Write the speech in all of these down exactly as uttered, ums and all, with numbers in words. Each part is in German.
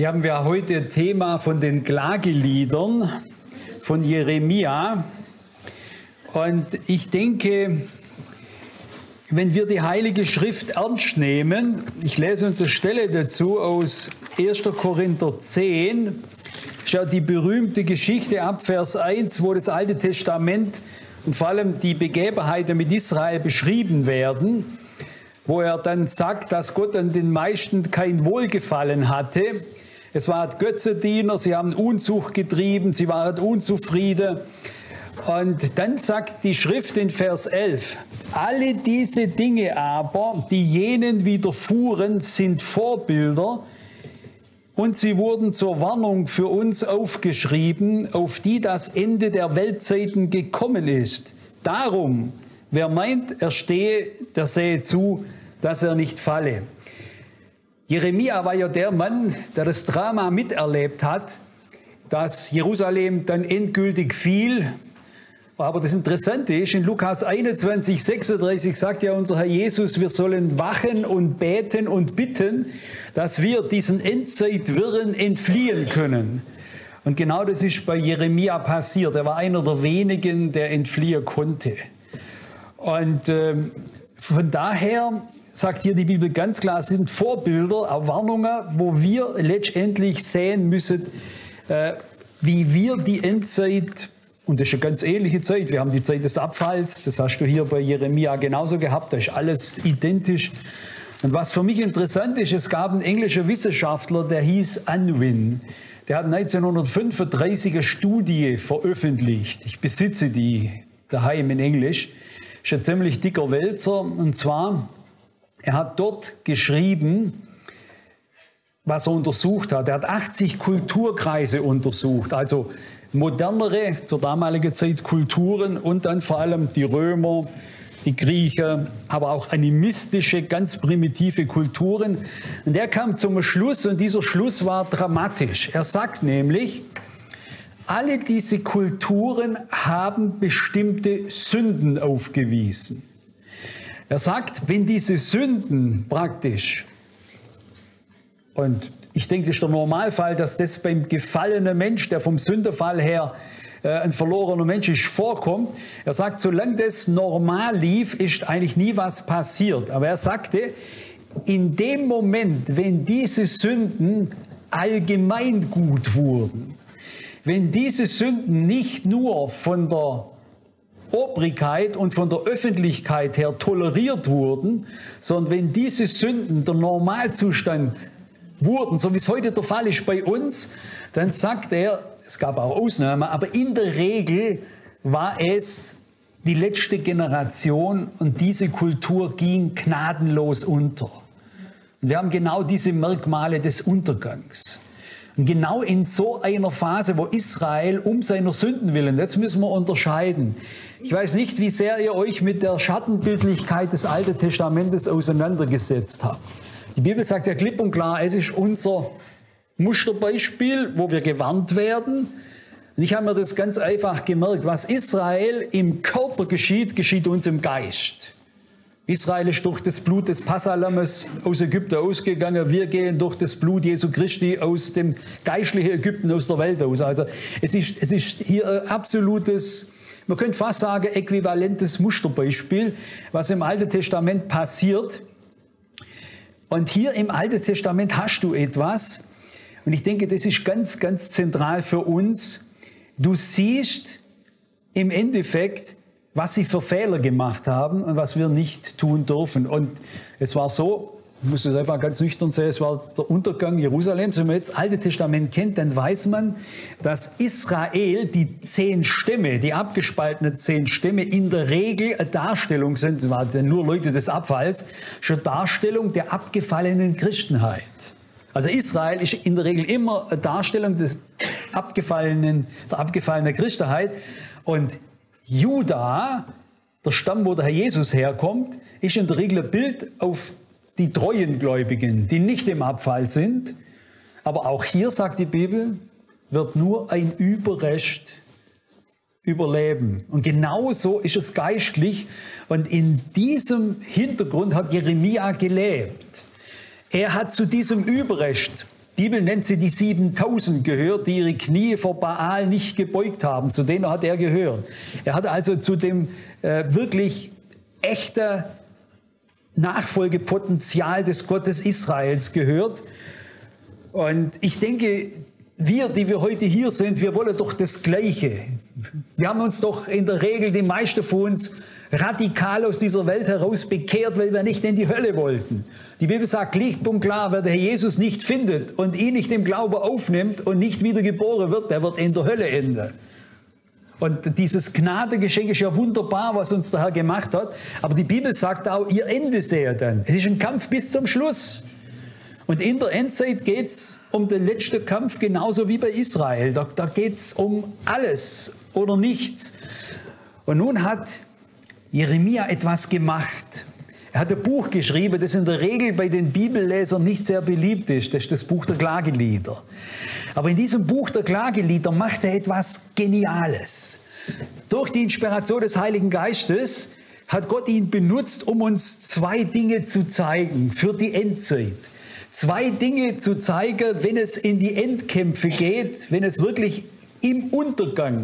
Hier haben wir heute ein Thema von den Klageliedern von Jeremia. Und ich denke, wenn wir die Heilige Schrift ernst nehmen, ich lese uns eine Stelle dazu aus erster Korinther zehn, schau die berühmte Geschichte ab Vers eins, wo das Alte Testament und vor allem die Begebenheiten mit Israel beschrieben werden, wo er dann sagt, dass Gott an den meisten kein Wohlgefallen hatte. Es waren Götzendiener, sie haben Unzucht getrieben, sie waren unzufrieden. Und dann sagt die Schrift in Vers elf, alle diese Dinge aber, die jenen widerfuhren, sind Vorbilder und sie wurden zur Warnung für uns aufgeschrieben, auf die das Ende der Weltzeiten gekommen ist. Darum, wer meint, er stehe, der sehe zu, dass er nicht falle. Jeremia war ja der Mann, der das Drama miterlebt hat, dass Jerusalem dann endgültig fiel. Aber das Interessante ist, in Lukas einundzwanzig, sechsunddreißig sagt ja unser Herr Jesus, wir sollen wachen und beten und bitten, dass wir diesen Endzeitwirren entfliehen können. Und genau das ist bei Jeremia passiert. Er war einer der wenigen, der entfliehen konnte. Und äh, von daher sagt hier die Bibel ganz klar, es sind Vorbilder, auch Warnungen, wo wir letztendlich sehen müssen, äh, wie wir die Endzeit, und das ist eine ganz ähnliche Zeit, wir haben die Zeit des Abfalls, das hast du hier bei Jeremia genauso gehabt, da ist alles identisch. Und was für mich interessant ist, es gab einen englischen Wissenschaftler, der hieß Unwin, der hat neunzehnhundertfünfunddreißig eine Studie veröffentlicht, ich besitze die daheim in Englisch, ist ein ziemlich dicker Wälzer, und zwar, er hat dort geschrieben, was er untersucht hat. Er hat achtzig Kulturkreise untersucht, also modernere, zur damaligen Zeit Kulturen und dann vor allem die Römer, die Griechen, aber auch animistische, ganz primitive Kulturen. Und er kam zum Schluss, und dieser Schluss war dramatisch. Er sagt nämlich, alle diese Kulturen haben bestimmte Sünden aufgewiesen. Er sagt, wenn diese Sünden praktisch, und ich denke, das ist der Normalfall, dass das beim gefallenen Mensch, der vom Sündenfall her äh, ein verlorener Mensch ist, vorkommt. Er sagt, solange das normal lief, ist eigentlich nie was passiert. Aber er sagte, in dem Moment, wenn diese Sünden allgemeingut wurden, wenn diese Sünden nicht nur von der Obrigkeit und von der Öffentlichkeit her toleriert wurden, sondern wenn diese Sünden der Normalzustand wurden, so wie es heute der Fall ist bei uns, dann sagt er, es gab auch Ausnahmen, aber in der Regel war es die letzte Generation und diese Kultur ging gnadenlos unter. Und wir haben genau diese Merkmale des Untergangs. Und genau in so einer Phase, wo Israel um seiner Sünden willen, das müssen wir unterscheiden. Ich weiß nicht, wie sehr ihr euch mit der Schattenbildlichkeit des Alten Testamentes auseinandergesetzt habt. Die Bibel sagt ja klipp und klar, es ist unser Musterbeispiel, wo wir gewarnt werden. Und ich habe mir das ganz einfach gemerkt, was Israel im Körper geschieht, geschieht uns im Geist. Israel ist durch das Blut des Passalammes aus Ägypten ausgegangen. Wir gehen durch das Blut Jesu Christi aus dem geistlichen Ägypten, aus der Welt aus. Also es ist, es ist hier ein absolutes, man könnte fast sagen, äquivalentes Musterbeispiel, was im Alten Testament passiert. Und hier im Alten Testament hast du etwas, und ich denke, das ist ganz, ganz zentral für uns. Du siehst im Endeffekt, was sie für Fehler gemacht haben und was wir nicht tun dürfen. Und es war so, ich muss es einfach ganz nüchtern sehen, es war der Untergang Jerusalems. Wenn man jetzt das Alte Testament kennt, dann weiß man, dass Israel, die zehn Stämme, die abgespaltenen zehn Stämme, in der Regel eine Darstellung sind, das waren nur Leute des Abfalls, schon Darstellung der abgefallenen Christenheit. Also Israel ist in der Regel immer eine Darstellung des abgefallenen, der abgefallenen Christenheit. Und Juda, der Stamm, wo der Herr Jesus herkommt, ist in der Regel ein Bild auf die treuen Gläubigen, die nicht im Abfall sind. Aber auch hier, sagt die Bibel, wird nur ein Überrest überleben. Und genauso ist es geistlich. Und in diesem Hintergrund hat Jeremia gelebt. Er hat zu diesem Überrest Die Bibel nennt sie die siebentausend gehört, die ihre Knie vor Baal nicht gebeugt haben. Zu denen hat er gehört. Er hat also zu dem äh, wirklich echten Nachfolgepotenzial des Gottes Israels gehört. Und ich denke, wir, die wir heute hier sind, wir wollen doch das Gleiche. Wir haben uns doch in der Regel, die meisten von uns, radikal aus dieser Welt heraus bekehrt, weil wir nicht in die Hölle wollten. Die Bibel sagt klipp und klar, wer der Herr Jesus nicht findet und ihn nicht im Glauben aufnimmt und nicht wiedergeboren wird, der wird in der Hölle enden. Und dieses Gnadengeschenk ist ja wunderbar, was uns der Herr gemacht hat. Aber die Bibel sagt auch, ihr Ende sehe dann. Es ist ein Kampf bis zum Schluss. Und in der Endzeit geht es um den letzten Kampf, genauso wie bei Israel. Da, da geht es um alles oder nichts. Und nun hat Jeremia etwas gemacht. Er hat ein Buch geschrieben, das in der Regel bei den Bibellesern nicht sehr beliebt ist. Das ist das Buch der Klagelieder. Aber in diesem Buch der Klagelieder macht er etwas Geniales. Durch die Inspiration des Heiligen Geistes hat Gott ihn benutzt, um uns zwei Dinge zu zeigen für die Endzeit. Zwei Dinge zu zeigen, wenn es in die Endkämpfe geht, wenn es wirklich im Untergang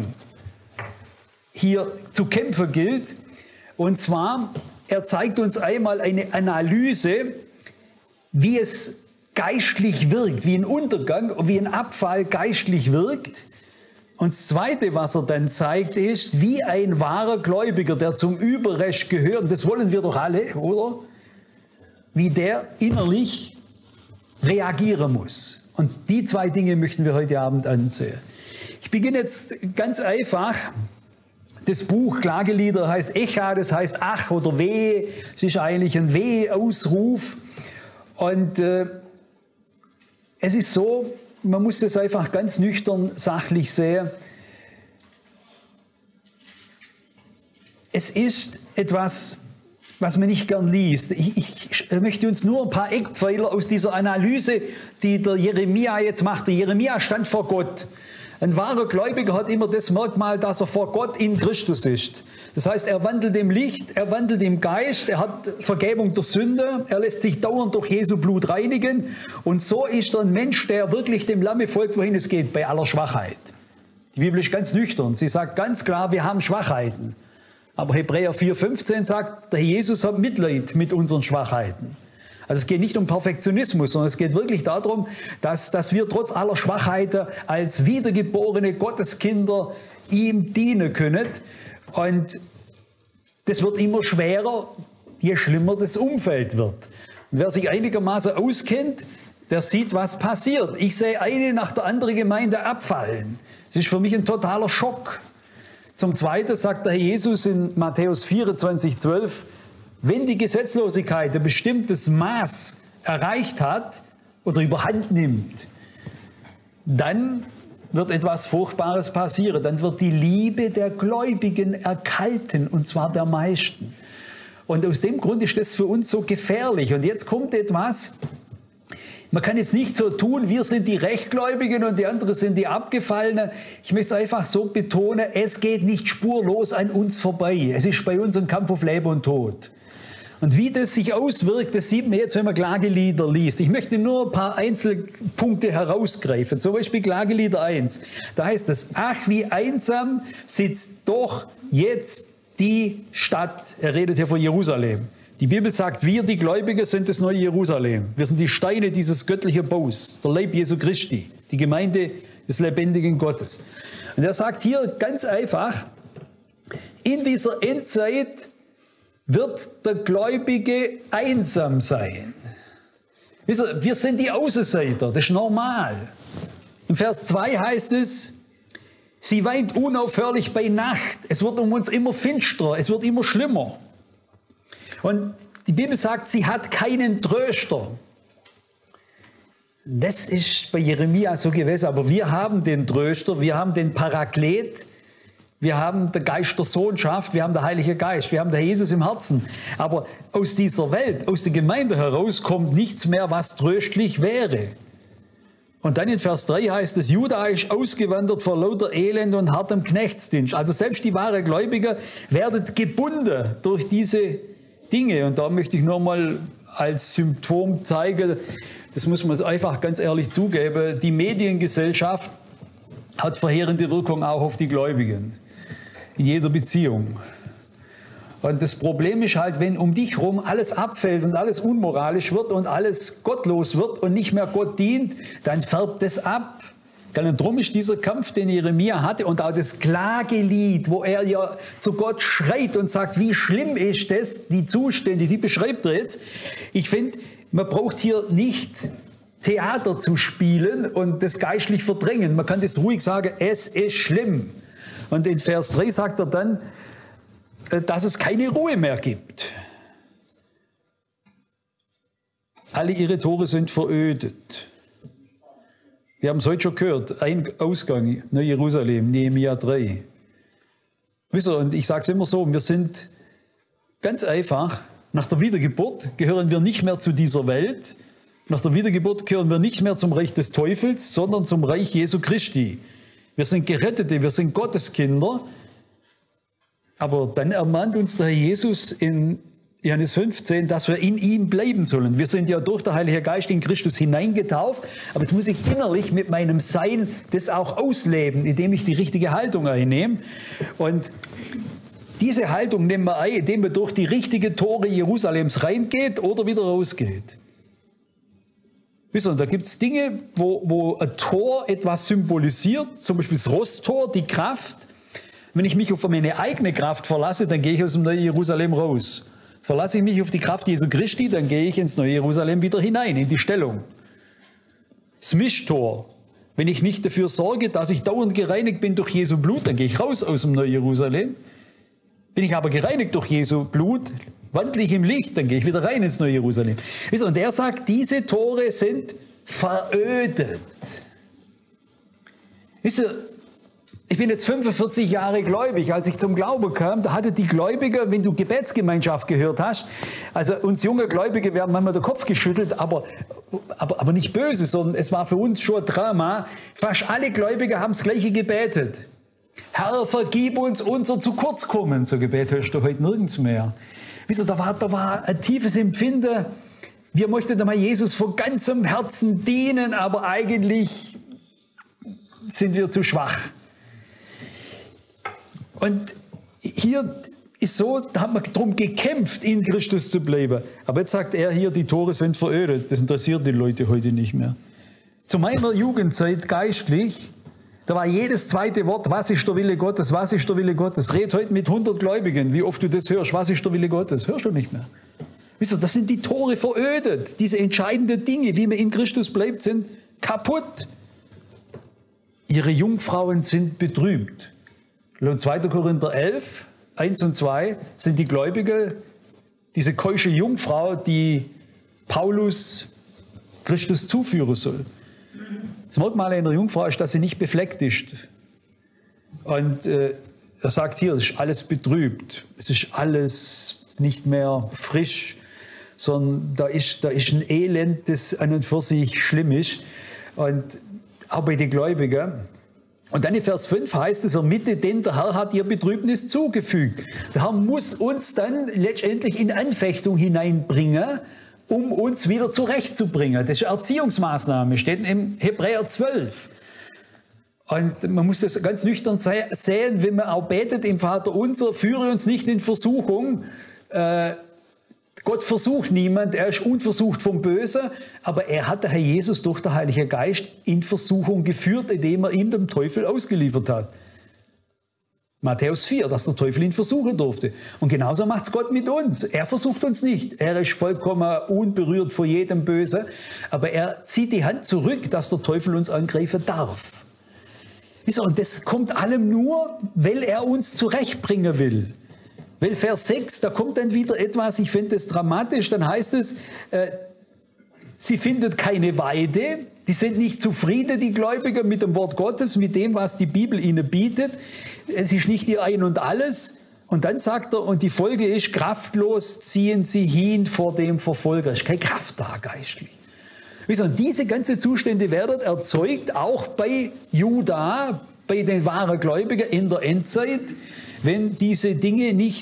hier zu kämpfen gilt. Und zwar, er zeigt uns einmal eine Analyse, wie es geistlich wirkt, wie ein Untergang und wie ein Abfall geistlich wirkt. Und das Zweite, was er dann zeigt, ist, wie ein wahrer Gläubiger, der zum Überrest gehört, und das wollen wir doch alle, oder? Wie der innerlich reagieren muss. Und die zwei Dinge möchten wir heute Abend ansehen. Ich beginne jetzt ganz einfach. Das Buch Klagelieder heißt Echa, das heißt Ach oder Weh. Es ist eigentlich ein Weh-Ausruf. Und äh, es ist so, man muss das einfach ganz nüchtern, sachlich sehen. Es ist etwas, was man nicht gern liest. Ich, ich möchte uns nur ein paar Eckpfeiler aus dieser Analyse, die der Jeremia jetzt machte. Jeremia stand vor Gott. Ein wahrer Gläubiger hat immer das Merkmal, dass er vor Gott in Christus ist. Das heißt, er wandelt im Licht, er wandelt im Geist, er hat Vergebung der Sünde, er lässt sich dauernd durch Jesu Blut reinigen. Und so ist er ein Mensch, der wirklich dem Lamme folgt, wohin es geht, bei aller Schwachheit. Die Bibel ist ganz nüchtern. Sie sagt ganz klar, wir haben Schwachheiten. Aber Hebräer vier fünfzehn sagt, der Jesus hat Mitleid mit unseren Schwachheiten. Also es geht nicht um Perfektionismus, sondern es geht wirklich darum, dass, dass wir trotz aller Schwachheiten als wiedergeborene Gotteskinder ihm dienen können. Und das wird immer schwerer, je schlimmer das Umfeld wird. Und wer sich einigermaßen auskennt, der sieht, was passiert. Ich sehe eine nach der anderen Gemeinde abfallen. Das ist für mich ein totaler Schock. Zum Zweiten sagt der Herr Jesus in Matthäus vierundzwanzig zwölf, wenn die Gesetzlosigkeit ein bestimmtes Maß erreicht hat oder überhand nimmt, dann wird etwas Furchtbares passieren. Dann wird die Liebe der Gläubigen erkalten, und zwar der meisten. Und aus dem Grund ist das für uns so gefährlich. Und jetzt kommt etwas, man kann jetzt nicht so tun, wir sind die Rechtgläubigen und die anderen sind die Abgefallenen. Ich möchte es einfach so betonen, es geht nicht spurlos an uns vorbei. Es ist bei uns ein Kampf auf Leben und Tod. Und wie das sich auswirkt, das sieht man jetzt, wenn man Klagelieder liest. Ich möchte nur ein paar Einzelpunkte herausgreifen. Zum Beispiel Klagelieder eins. Da heißt es, ach, wie einsam sitzt doch jetzt die Stadt. Er redet hier von Jerusalem. Die Bibel sagt, wir, die Gläubigen, sind das neue Jerusalem. Wir sind die Steine dieses göttlichen Baus, der Leib Jesu Christi, die Gemeinde des lebendigen Gottes. Und er sagt hier ganz einfach, in dieser Endzeit wird der Gläubige einsam sein. Wisst ihr, wir sind die Außenseiter, das ist normal. Im Vers zwei heißt es, sie weint unaufhörlich bei Nacht. Es wird um uns immer finsterer, es wird immer schlimmer. Und die Bibel sagt, sie hat keinen Tröster. Das ist bei Jeremia so gewesen, aber wir haben den Tröster, wir haben den Paraklet, wir haben den Geist der Sohnschaft, wir haben den Heiligen Geist, wir haben den Jesus im Herzen. Aber aus dieser Welt, aus der Gemeinde heraus kommt nichts mehr, was tröstlich wäre. Und dann in Vers drei heißt es, Juda ist ausgewandert vor lauter Elend und hartem Knechtsdienst. Also selbst die wahren Gläubiger werden gebunden durch diese Dinge. Und da möchte ich nur mal als Symptom zeigen, das muss man einfach ganz ehrlich zugeben, die Mediengesellschaft hat verheerende Wirkung auch auf die Gläubigen. In jeder Beziehung. Und das Problem ist halt, wenn um dich herum alles abfällt und alles unmoralisch wird und alles gottlos wird und nicht mehr Gott dient, dann färbt es ab. Und darum ist dieser Kampf, den Jeremia hatte, und auch das Klagelied, wo er ja zu Gott schreit und sagt, wie schlimm ist das, die Zustände, die beschreibt er jetzt. Ich finde, man braucht hier nicht Theater zu spielen und das geistlich verdrängen. Man kann das ruhig sagen, es ist schlimm. Und in Vers drei sagt er dann, dass es keine Ruhe mehr gibt. Alle ihre Tore sind verödet. Wir haben es heute schon gehört, ein Ausgang, Neu-Jerusalem, Nehemia drei. Wisst ihr, und ich sage es immer so, wir sind ganz einfach, nach der Wiedergeburt gehören wir nicht mehr zu dieser Welt, nach der Wiedergeburt gehören wir nicht mehr zum Reich des Teufels, sondern zum Reich Jesu Christi. Wir sind Gerettete, wir sind Gotteskinder, aber dann ermahnt uns der Herr Jesus in Johannes fünfzehn, dass wir in ihm bleiben sollen. Wir sind ja durch den Heiligen Geist in Christus hineingetauft, aber jetzt muss ich innerlich mit meinem Sein das auch ausleben, indem ich die richtige Haltung einnehme. Und diese Haltung nehmen wir ein, indem man durch die richtigen Tore Jerusalems reingeht oder wieder rausgeht. Wisst ihr, da gibt es Dinge, wo, wo ein Tor etwas symbolisiert, zum Beispiel das Rosttor, die Kraft. Wenn ich mich auf meine eigene Kraft verlasse, dann gehe ich aus dem neuen Jerusalem raus. Verlasse ich mich auf die Kraft Jesu Christi, dann gehe ich ins neue Jerusalem wieder hinein, in die Stellung. Das Mischtor. Wenn ich nicht dafür sorge, dass ich dauernd gereinigt bin durch Jesu Blut, dann gehe ich raus aus dem neuen Jerusalem. Bin ich aber gereinigt durch Jesu Blut, wandle ich im Licht, dann gehe ich wieder rein ins neue Jerusalem. Und er sagt, diese Tore sind verödet. Wisst ihr, ich bin jetzt fünfundvierzig Jahre gläubig. Als ich zum Glauben kam, da hatte die Gläubiger, wenn du Gebetsgemeinschaft gehört hast, also uns junge Gläubige werden manchmal den Kopf geschüttelt, aber, aber, aber nicht böse, sondern es war für uns schon ein Drama. Fast alle Gläubiger haben das Gleiche gebetet. Herr, vergib uns unser zu kurz kommen. So Gebet hörst du heute nirgends mehr. Wisst ihr, da war, da war ein tiefes Empfinden. Wir möchten mal Jesus von ganzem Herzen dienen, aber eigentlich sind wir zu schwach. Und hier ist so, da hat man darum gekämpft, in Christus zu bleiben. Aber jetzt sagt er hier, die Tore sind verödet. Das interessiert die Leute heute nicht mehr. Zu meiner Jugendzeit geistlich, da war jedes zweite Wort, was ist der Wille Gottes, was ist der Wille Gottes. Red heute mit hundert Gläubigen, wie oft du das hörst, was ist der Wille Gottes, hörst du nicht mehr. Wisst ihr, das sind die Tore verödet. Diese entscheidenden Dinge, wie man in Christus bleibt, sind kaputt. Ihre Jungfrauen sind betrübt. Laut zweiter Korinther elf, eins und zwei sind die Gläubige, diese keusche Jungfrau, die Paulus Christus zuführen soll. Das Merkmal einer Jungfrau ist, dass sie nicht befleckt ist. Und äh, er sagt hier, es ist alles betrübt. Es ist alles nicht mehr frisch, sondern da ist, da ist ein Elend, das an und für sich schlimm ist. Und auch bei den Gläubigen. Und dann in Vers fünf heißt es, ermitte, denn der Herr hat ihr Betrübnis zugefügt. Der Herr muss uns dann letztendlich in Anfechtung hineinbringen, um uns wieder zurechtzubringen. Das ist eine Erziehungsmaßnahme, steht im Hebräer zwölf. Und man muss das ganz nüchtern sehen, wenn man auch betet im Vater unser, führe uns nicht in Versuchung. Äh, Gott versucht niemand, er ist unversucht vom Bösen, aber er hat der Herr Jesus durch den Heiligen Geist in Versuchung geführt, indem er ihm dem Teufel ausgeliefert hat. Matthäus vier, dass der Teufel ihn versuchen durfte. Und genauso macht es Gott mit uns. Er versucht uns nicht. Er ist vollkommen unberührt vor jedem Bösen, aber er zieht die Hand zurück, dass der Teufel uns angreifen darf. Und das kommt allem nur, weil er uns zurechtbringen will. Weil Vers sechs, da kommt dann wieder etwas, ich finde das dramatisch, dann heißt es, äh, sie findet keine Weide, die sind nicht zufrieden, die Gläubiger, mit dem Wort Gottes, mit dem, was die Bibel ihnen bietet. Es ist nicht ihr Ein und Alles. Und dann sagt er, und die Folge ist, kraftlos ziehen sie hin vor dem Verfolger. Es ist keine Kraft da, geistlich. Und diese ganzen Zustände werden erzeugt, auch bei Juda, bei den wahren Gläubigen in der Endzeit, wenn diese Dinge nicht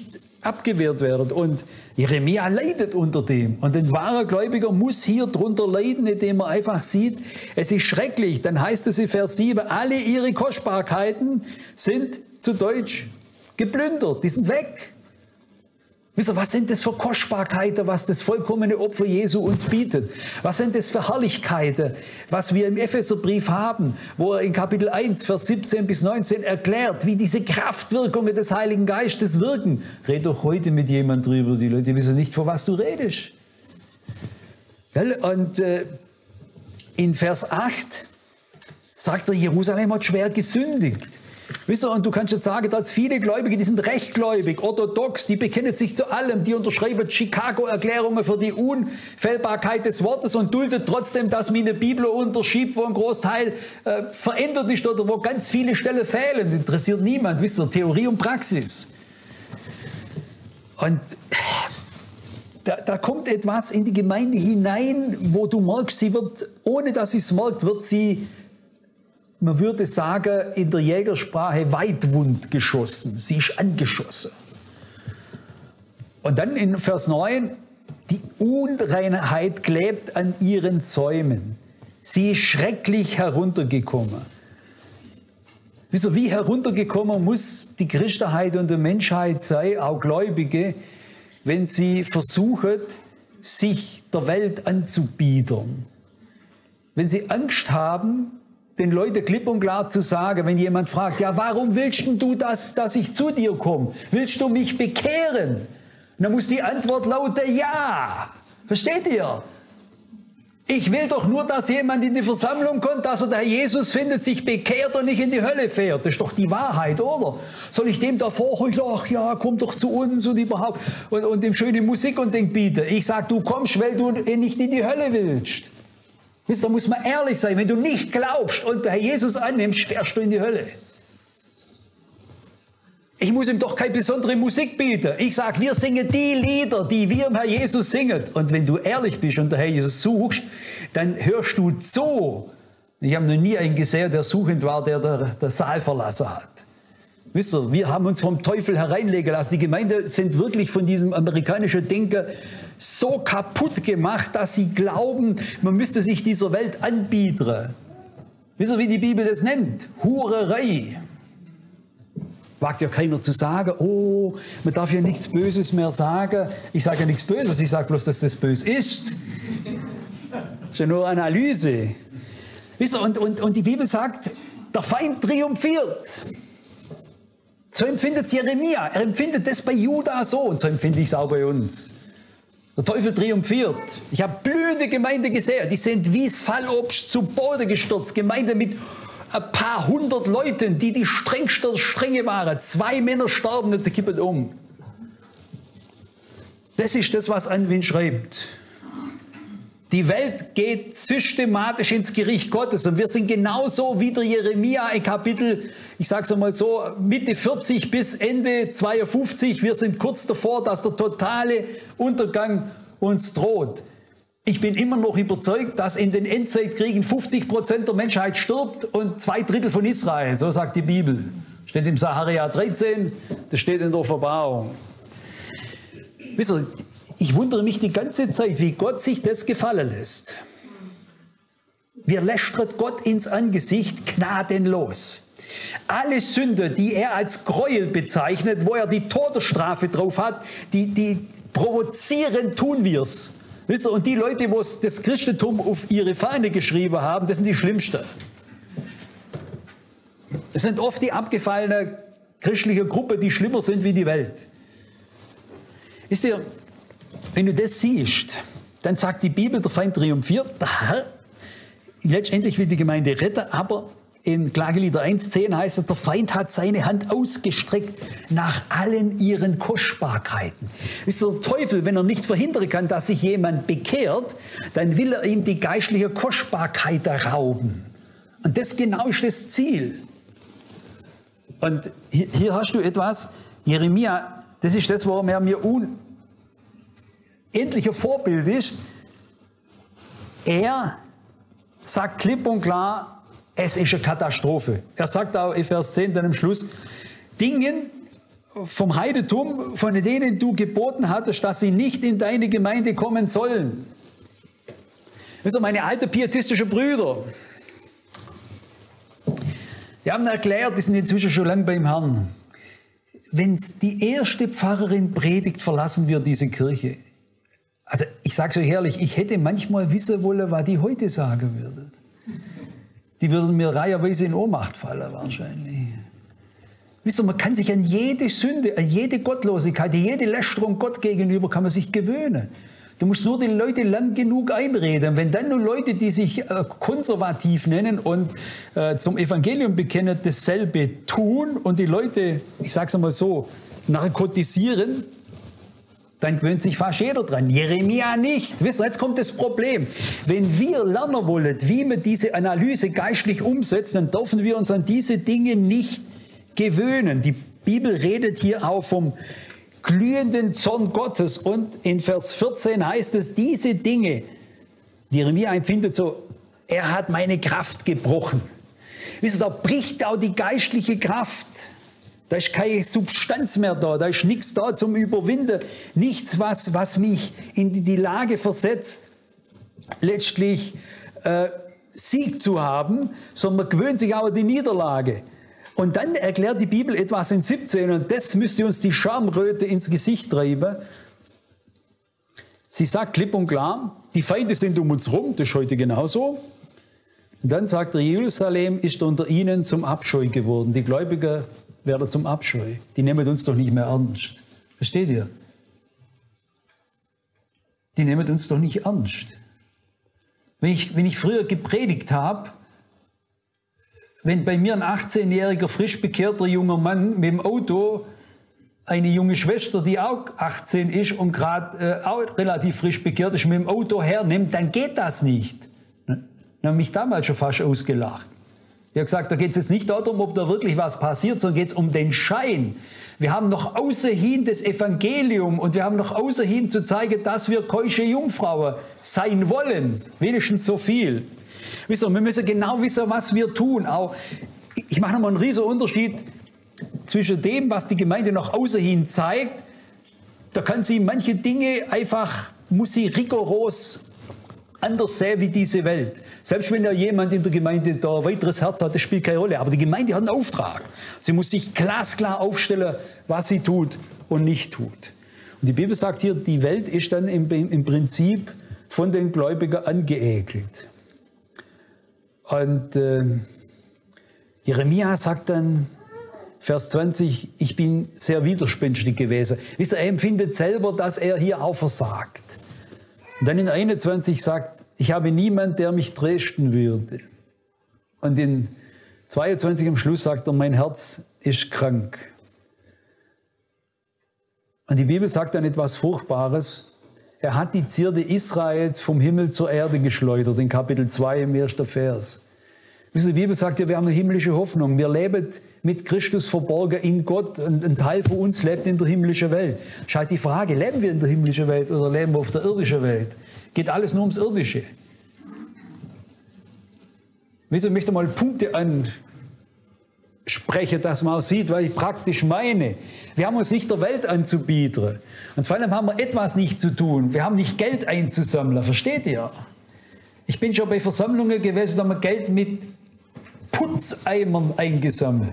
abgewehrt werden. Und Jeremia leidet unter dem. Und ein wahrer Gläubiger muss hier drunter leiden, indem er einfach sieht, es ist schrecklich. Dann heißt es in Vers sieben, alle ihre Kostbarkeiten sind zu Deutsch geplündert, die sind weg. Wisst ihr, was sind das für Kostbarkeiten, was das vollkommene Opfer Jesu uns bietet? Was sind das für Herrlichkeiten, was wir im Epheserbrief haben, wo er in Kapitel eins, Vers siebzehn bis neunzehn erklärt, wie diese Kraftwirkungen des Heiligen Geistes wirken. Red doch heute mit jemandem drüber, die Leute wissen nicht, von was du redest. Und äh, in Vers acht sagt er, Jerusalem hat schwer gesündigt. Wisst ihr, und du kannst jetzt sagen, da hat es viele Gläubige, die sind rechtgläubig, orthodox, die bekennen sich zu allem, die unterschreiben Chicago-Erklärungen für die Unfehlbarkeit des Wortes und duldet trotzdem, dass mir eine Bibel unterschiebt, wo ein Großteil äh, verändert ist oder wo ganz viele Stellen fehlen. Das interessiert niemand, wisst ihr, Theorie und Praxis. Und da, da kommt etwas in die Gemeinde hinein, wo du merkst, sie wird, ohne dass sie es merkt, wird sie, man würde sagen, in der Jägersprache weitwund geschossen. Sie ist angeschossen. Und dann in Vers neun, die Unreinheit klebt an ihren Zäumen. Sie ist schrecklich heruntergekommen. Wisst ihr, wie heruntergekommen muss die Christenheit und die Menschheit sein, auch Gläubige, wenn sie versuchen, sich der Welt anzubiedern. Wenn sie Angst haben, den Leuten klipp und klar zu sagen, wenn jemand fragt, ja, warum willst du das, dass ich zu dir komme? Willst du mich bekehren? Und dann muss die Antwort lauten, ja. Versteht ihr? Ich will doch nur, dass jemand in die Versammlung kommt, dass er der Jesus findet, sich bekehrt und nicht in die Hölle fährt. Das ist doch die Wahrheit, oder? Soll ich dem davor, ach ja, komm doch zu uns und überhaupt, und, und dem schöne Musik und Ding bieten? Ich sag, du kommst, weil du nicht in die Hölle willst. Wisst ihr, da muss man ehrlich sein. Wenn du nicht glaubst und der Herr Jesus annimmst, fährst du in die Hölle. Ich muss ihm doch keine besondere Musik bieten. Ich sage, wir singen die Lieder, die wir im Herr Jesus singen. Und wenn du ehrlich bist und der Herr Jesus suchst, dann hörst du zu. Ich habe noch nie einen gesehen, der suchend war, der den Saal verlassen hat. Wisst ihr, wir haben uns vom Teufel hereinlegen lassen. Die Gemeinden sind wirklich von diesem amerikanischen Denken so kaputt gemacht, dass sie glauben, man müsste sich dieser Welt anbieten. Wisst ihr, wie die Bibel das nennt? Hurerei. Wagt ja keiner zu sagen, oh, man darf ja nichts Böses mehr sagen. Ich sage ja nichts Böses, ich sage bloß, dass das böse ist. Das ist ja nur Analyse. Wisst ihr, und, und, und die Bibel sagt, der Feind triumphiert. So empfindet es Jeremia. Er empfindet das bei Juda so und so empfinde ich es auch bei uns. Der Teufel triumphiert. Ich habe blühende Gemeinden gesehen, die sind wie das Fallobst zu Boden gestürzt. Gemeinden mit ein paar hundert Leuten, die die strengsten Strenge waren. Zwei Männer starben und sie kippen um. Das ist das, was Anwin schreibt. Die Welt geht systematisch ins Gericht Gottes und wir sind genauso wie der Jeremia in Kapitel, ich sage es einmal so, Mitte vierzig bis Ende zweiundfünfzig. Wir sind kurz davor, dass der totale Untergang uns droht. Ich bin immer noch überzeugt, dass in den Endzeitkriegen fünfzig Prozent der Menschheit stirbt und zwei Drittel von Israel. So sagt die Bibel. Steht im Sacharja dreizehn, das steht in der Offenbarung. Wisst ihr, ich wundere mich die ganze Zeit, wie Gott sich das gefallen lässt. Wir lästert Gott ins Angesicht gnadenlos. Alle Sünde, die er als Gräuel bezeichnet, wo er die Todesstrafe drauf hat, die, die provozieren, tun wir es. Wisst ihr, und die Leute, die das Christentum auf ihre Fahne geschrieben haben, das sind die Schlimmsten. Es sind oft die abgefallene christliche Gruppe, die schlimmer sind wie die Welt. Wisst ihr, wenn du das siehst, dann sagt die Bibel, der Feind triumphiert, der Herr letztendlich will die Gemeinde retten, aber in Klagelieder eins zehn heißt es, der Feind hat seine Hand ausgestreckt nach allen ihren Kostbarkeiten. Wisst ihr, der Teufel, wenn er nicht verhindern kann, dass sich jemand bekehrt, dann will er ihm die geistliche Kostbarkeit rauben. Und das genau ist das Ziel. Und hier, hier hast du etwas, Jeremia, das ist das, warum er mir unendlicher Vorbild ist. Er sagt klipp und klar, es ist eine Katastrophe. Er sagt auch in Vers zehn dann am Schluss, Dingen, vom Heidentum, von denen du geboten hattest, dass sie nicht in deine Gemeinde kommen sollen. Das sind meine alten pietistischen Brüder. Die haben erklärt, die sind inzwischen schon lange beim Herrn. Wenn die erste Pfarrerin predigt, verlassen wir diese Kirche. Also ich sage so ehrlich, ich hätte manchmal wissen wollen, was die heute sagen würden. Die würden mir reihenweise in Ohnmacht fallen wahrscheinlich. Wisst ihr, man kann sich an jede Sünde, an jede Gottlosigkeit, jede Lästerung Gott gegenüber kann man sich gewöhnen. Du musst nur die Leute lang genug einreden. Wenn dann nur Leute, die sich äh, konservativ nennen und äh, zum Evangelium bekennen, dasselbe tun und die Leute, ich sage es mal so, narkotisieren, dann gewöhnt sich fast jeder dran. Jeremia nicht. Wisst ihr, jetzt kommt das Problem. Wenn wir lernen wollen, wie man diese Analyse geistlich umsetzt, dann dürfen wir uns an diese Dinge nicht gewöhnen. Die Bibel redet hier auch vom glühenden Zorn Gottes und in Vers vierzehn heißt es, diese Dinge, Jeremia empfindet so, er hat meine Kraft gebrochen. Wisst ihr, da bricht auch die geistliche Kraft. Da ist keine Substanz mehr da, da ist nichts da zum Überwinden, nichts, was, was mich in die Lage versetzt, letztlich äh, Sieg zu haben, sondern man gewöhnt sich auch an die Niederlage. Und dann erklärt die Bibel etwas in siebzehn, und das müsste uns die Schamröte ins Gesicht treiben. Sie sagt klipp und klar, die Feinde sind um uns rum, das ist heute genauso. Und dann sagt er, Jerusalem ist unter ihnen zum Abscheu geworden. Die Gläubiger werden zum Abscheu. Die nehmen uns doch nicht mehr ernst. Versteht ihr? Die nehmen uns doch nicht ernst. Wenn ich, wenn ich früher gepredigt habe, wenn bei mir ein achtzehnjähriger frisch bekehrter junger Mann mit dem Auto eine junge Schwester, die auch achtzehn ist und gerade äh, auch relativ frisch bekehrt ist, mit dem Auto hernimmt, dann geht das nicht. Dann haben mich damals schon fast ausgelacht. Ich habe gesagt, da geht es jetzt nicht darum, ob da wirklich was passiert, sondern geht es um den Schein. Wir haben noch außerhin das Evangelium und wir haben noch außerhin zu zeigen, dass wir keusche Jungfrauen sein wollen. Wenigstens so viel. Wisst ihr, wir müssen genau wissen, was wir tun. Auch, ich mache nochmal einen riesen Unterschied zwischen dem, was die Gemeinde nach außen hin zeigt. Da kann sie manche Dinge einfach, muss sie rigoros anders sehen wie diese Welt. Selbst wenn ja jemand in der Gemeinde da ein weiteres Herz hat, das spielt keine Rolle. Aber die Gemeinde hat einen Auftrag. Sie muss sich glasklar aufstellen, was sie tut und nicht tut. Und die Bibel sagt hier, die Welt ist dann im, im Prinzip von den Gläubigen angeekelt. Und äh, Jeremia sagt dann, Vers zwanzig, ich bin sehr widerspenstig gewesen. Wisst ihr, er empfindet selber, dass er hier auch versagt. Und dann in einundzwanzig sagt, ich habe niemand, der mich trösten würde. Und in zweiundzwanzig am Schluss sagt er, mein Herz ist krank. Und die Bibel sagt dann etwas Furchtbares. Er hat die Zierde Israels vom Himmel zur Erde geschleudert, in Kapitel zwei im ersten Vers. Die Bibel sagt ja, wir haben eine himmlische Hoffnung. Wir leben mit Christus verborgen in Gott und ein Teil von uns lebt in der himmlischen Welt. Es ist halt die Frage, leben wir in der himmlischen Welt oder leben wir auf der irdischen Welt? Geht alles nur ums Irdische. Ich möchte mal Punkte ansprechen, dass man auch sieht, was ich praktisch meine. Wir haben uns nicht der Welt anzubieten. Und vor allem haben wir etwas nicht zu tun. Wir haben nicht Geld einzusammeln. Versteht ihr? Ich bin schon bei Versammlungen gewesen, da haben wir Geld mit Putzeimern eingesammelt.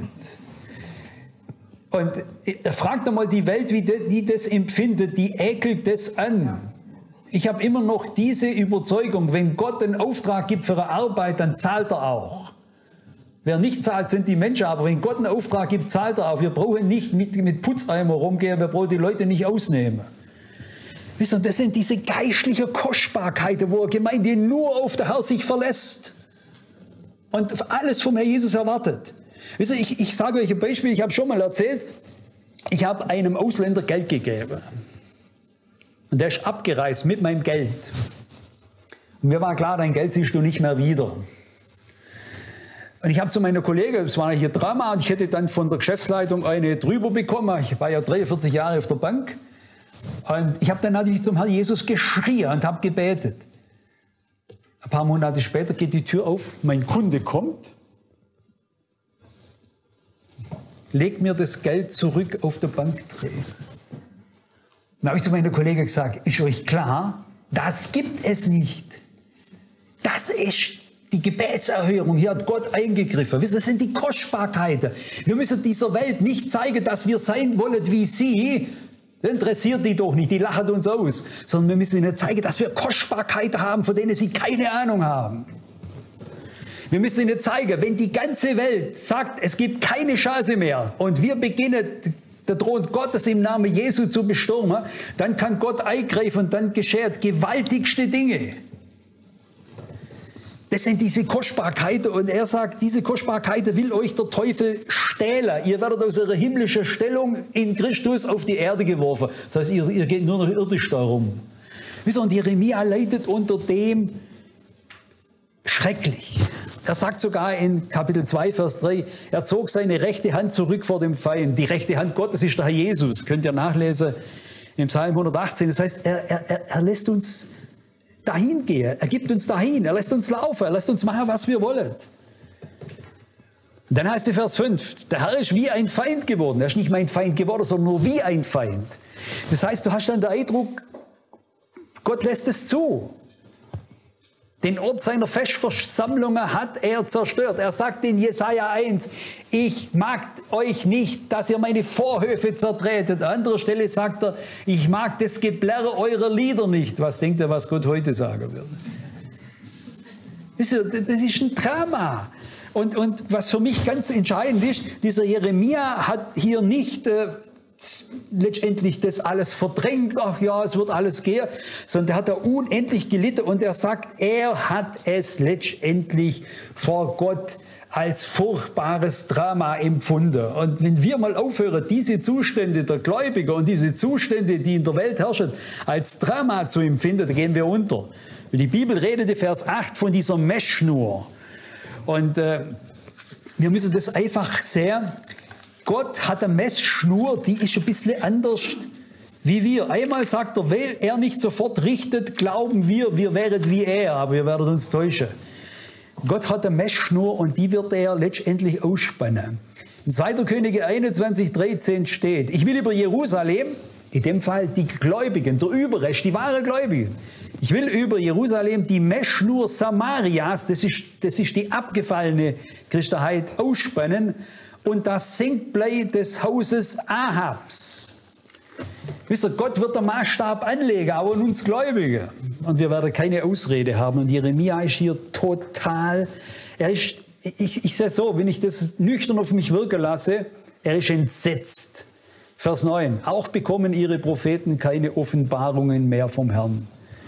Und fragt einmal die Welt, wie die das empfindet, die ekelt das an. Ich habe immer noch diese Überzeugung, wenn Gott einen Auftrag gibt für eine Arbeit, dann zahlt er auch. Wer nicht zahlt, sind die Menschen, aber wenn Gott einen Auftrag gibt, zahlt er auch. Wir brauchen nicht mit, mit Putzeimer rumgehen, wir brauchen die Leute nicht ausnehmen. Wisst ihr, das sind diese geistlichen Kostbarkeiten, wo eine Gemeinde nur auf den Herr sich verlässt und alles vom Herr Jesus erwartet. Wisst ihr, ich, ich sage euch ein Beispiel, ich habe schon mal erzählt, ich habe einem Ausländer Geld gegeben. Und der ist abgereist mit meinem Geld. Und mir war klar, dein Geld siehst du nicht mehr wieder. Und ich habe zu meiner Kollegin, das war hier Drama, und ich hätte dann von der Geschäftsleitung eine drüber bekommen. Ich war ja dreiundvierzig Jahre auf der Bank. Und ich habe dann natürlich zum Herrn Jesus geschrien und habe gebetet. Ein paar Monate später geht die Tür auf, mein Kunde kommt. leg mir das Geld zurück auf der Banktresen. Dann habe ich zu meiner Kollegin gesagt, ist euch klar, das gibt es nicht. Das ist die Gebetserhörung. Hier hat Gott eingegriffen. Das sind die Kostbarkeiten. Wir müssen dieser Welt nicht zeigen, dass wir sein wollen wie sie. Das interessiert die doch nicht, die lachen uns aus. Sondern wir müssen ihnen zeigen, dass wir Kostbarkeiten haben, von denen sie keine Ahnung haben. Wir müssen ihnen zeigen, wenn die ganze Welt sagt, es gibt keine Chance mehr und wir beginnen, der Thron Gottes im Namen Jesu zu bestürmen, dann kann Gott eingreifen und dann geschehen gewaltigste Dinge. Das sind diese Kostbarkeiten und er sagt, diese Kostbarkeiten will euch der Teufel stehlen. Ihr werdet aus eurer himmlischen Stellung in Christus auf die Erde geworfen. Das heißt, ihr, ihr geht nur noch irdisch darum. Und Jeremia leidet unter dem schrecklich. Er sagt sogar in Kapitel zwei, Vers drei, er zog seine rechte Hand zurück vor dem Feind. Die rechte Hand Gottes ist der Herr Jesus. Könnt ihr nachlesen im Psalm hundertachtzehn. Das heißt, er, er, er lässt uns dahin gehen. Er gibt uns dahin. Er lässt uns laufen. Er lässt uns machen, was wir wollen. Und dann heißt es Vers fünf, der Herr ist wie ein Feind geworden. Er ist nicht mein Feind geworden, sondern nur wie ein Feind. Das heißt, du hast dann den Eindruck, Gott lässt es zu. Den Ort seiner Festversammlungen hat er zerstört. Er sagt in Jesaja eins, ich mag euch nicht, dass ihr meine Vorhöfe zertretet. An anderer Stelle sagt er, ich mag das Geblärre eurer Lieder nicht. Was denkt ihr, was Gott heute sagen würde? Das ist ein Drama. Und, und was für mich ganz entscheidend ist, dieser Jeremia hat hier nicht äh, letztendlich das alles verdrängt, ach ja, es wird alles gehen, sondern er hat da unendlich gelitten und er sagt, er hat es letztendlich vor Gott als furchtbares Drama empfunden. Und wenn wir mal aufhören, diese Zustände der Gläubiger und diese Zustände, die in der Welt herrschen, als Drama zu empfinden, dann gehen wir unter. Die Bibel redet in Vers acht von dieser Messschnur. Und äh, wir müssen das einfach sehen. Gott hat eine Messschnur, die ist ein bisschen anders wie wir. Einmal sagt er, weil er nicht sofort richtet, glauben wir, wir wären wie er, aber wir werden uns täuschen. Gott hat eine Messschnur und die wird er letztendlich ausspannen. In zweiter Könige einundzwanzig, dreizehn steht, ich will über Jerusalem, in dem Fall die Gläubigen, der Überrest, die wahren Gläubigen, ich will über Jerusalem die Messschnur Samarias, das ist, das ist die abgefallene Christenheit, ausspannen, und das Senkblei des Hauses Ahabs. Wisst ihr, Gott wird den Maßstab anlegen, auch an uns Gläubige. Und wir werden keine Ausrede haben. Und Jeremia ist hier total, er ist, ich, ich sehe so, wenn ich das nüchtern auf mich wirken lasse, er ist entsetzt. Vers neun, auch bekommen ihre Propheten keine Offenbarungen mehr vom Herrn.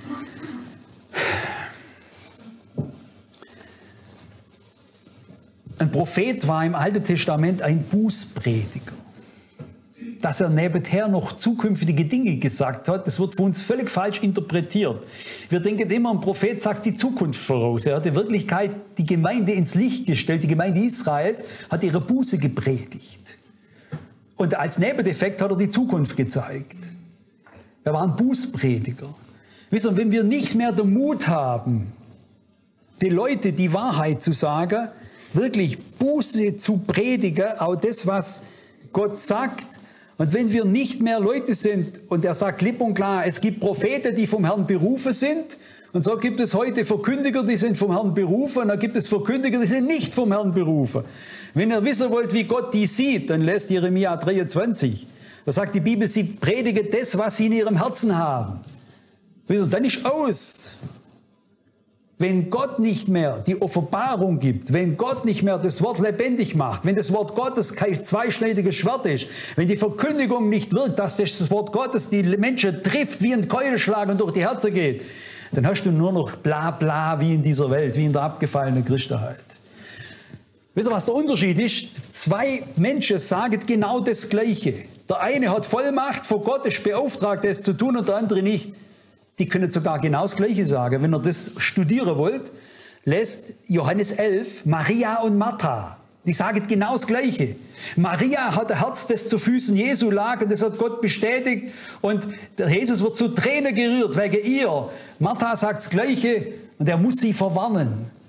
Ein Prophet war im Alten Testament ein Bußprediger. Dass er nebenher noch zukünftige Dinge gesagt hat, das wird für uns völlig falsch interpretiert. Wir denken immer, ein Prophet sagt die Zukunft voraus. Er hat in Wirklichkeit die Gemeinde ins Licht gestellt. Die Gemeinde Israels hat ihre Buße gepredigt. Und als Nebendeffekt hat er die Zukunft gezeigt. Er war ein Bußprediger. Wisst ihr, wenn wir nicht mehr den Mut haben, die Leute die Wahrheit zu sagen, wirklich Buße zu predigen, auch das, was Gott sagt. Und wenn wir nicht mehr Leute sind, und er sagt klipp und klar, es gibt Propheten, die vom Herrn berufen sind, und so gibt es heute Verkündiger, die sind vom Herrn berufen, und dann gibt es Verkündiger, die sind nicht vom Herrn berufen. Wenn ihr wissen wollt, wie Gott die sieht, dann lest Jeremia dreiundzwanzig. Da sagt die Bibel, sie predigen das, was sie in ihrem Herzen haben. Dann ist aus. Wenn Gott nicht mehr die Offenbarung gibt, wenn Gott nicht mehr das Wort lebendig macht, wenn das Wort Gottes kein zweischneidiges Schwert ist, wenn die Verkündigung nicht wirkt, dass das Wort Gottes die Menschen trifft, wie ein Keulenschlag und durch die Herzen geht, dann hast du nur noch bla bla wie in dieser Welt, wie in der abgefallenen Christenheit. Wisst ihr, was der Unterschied ist? Zwei Menschen sagen genau das Gleiche. Der eine hat Vollmacht, vor Gott ist beauftragt, das zu tun, und der andere nicht. Die können sogar genau das Gleiche sagen. Wenn ihr das studieren wollt, lässt Johannes elf Maria und Martha. Die sagen genau das Gleiche. Maria hat ein Herz, das zu Füßen Jesu lag, und das hat Gott bestätigt. Und der Jesus wird zu Tränen gerührt wegen ihr. Martha sagt das Gleiche und er muss sie verwarnen.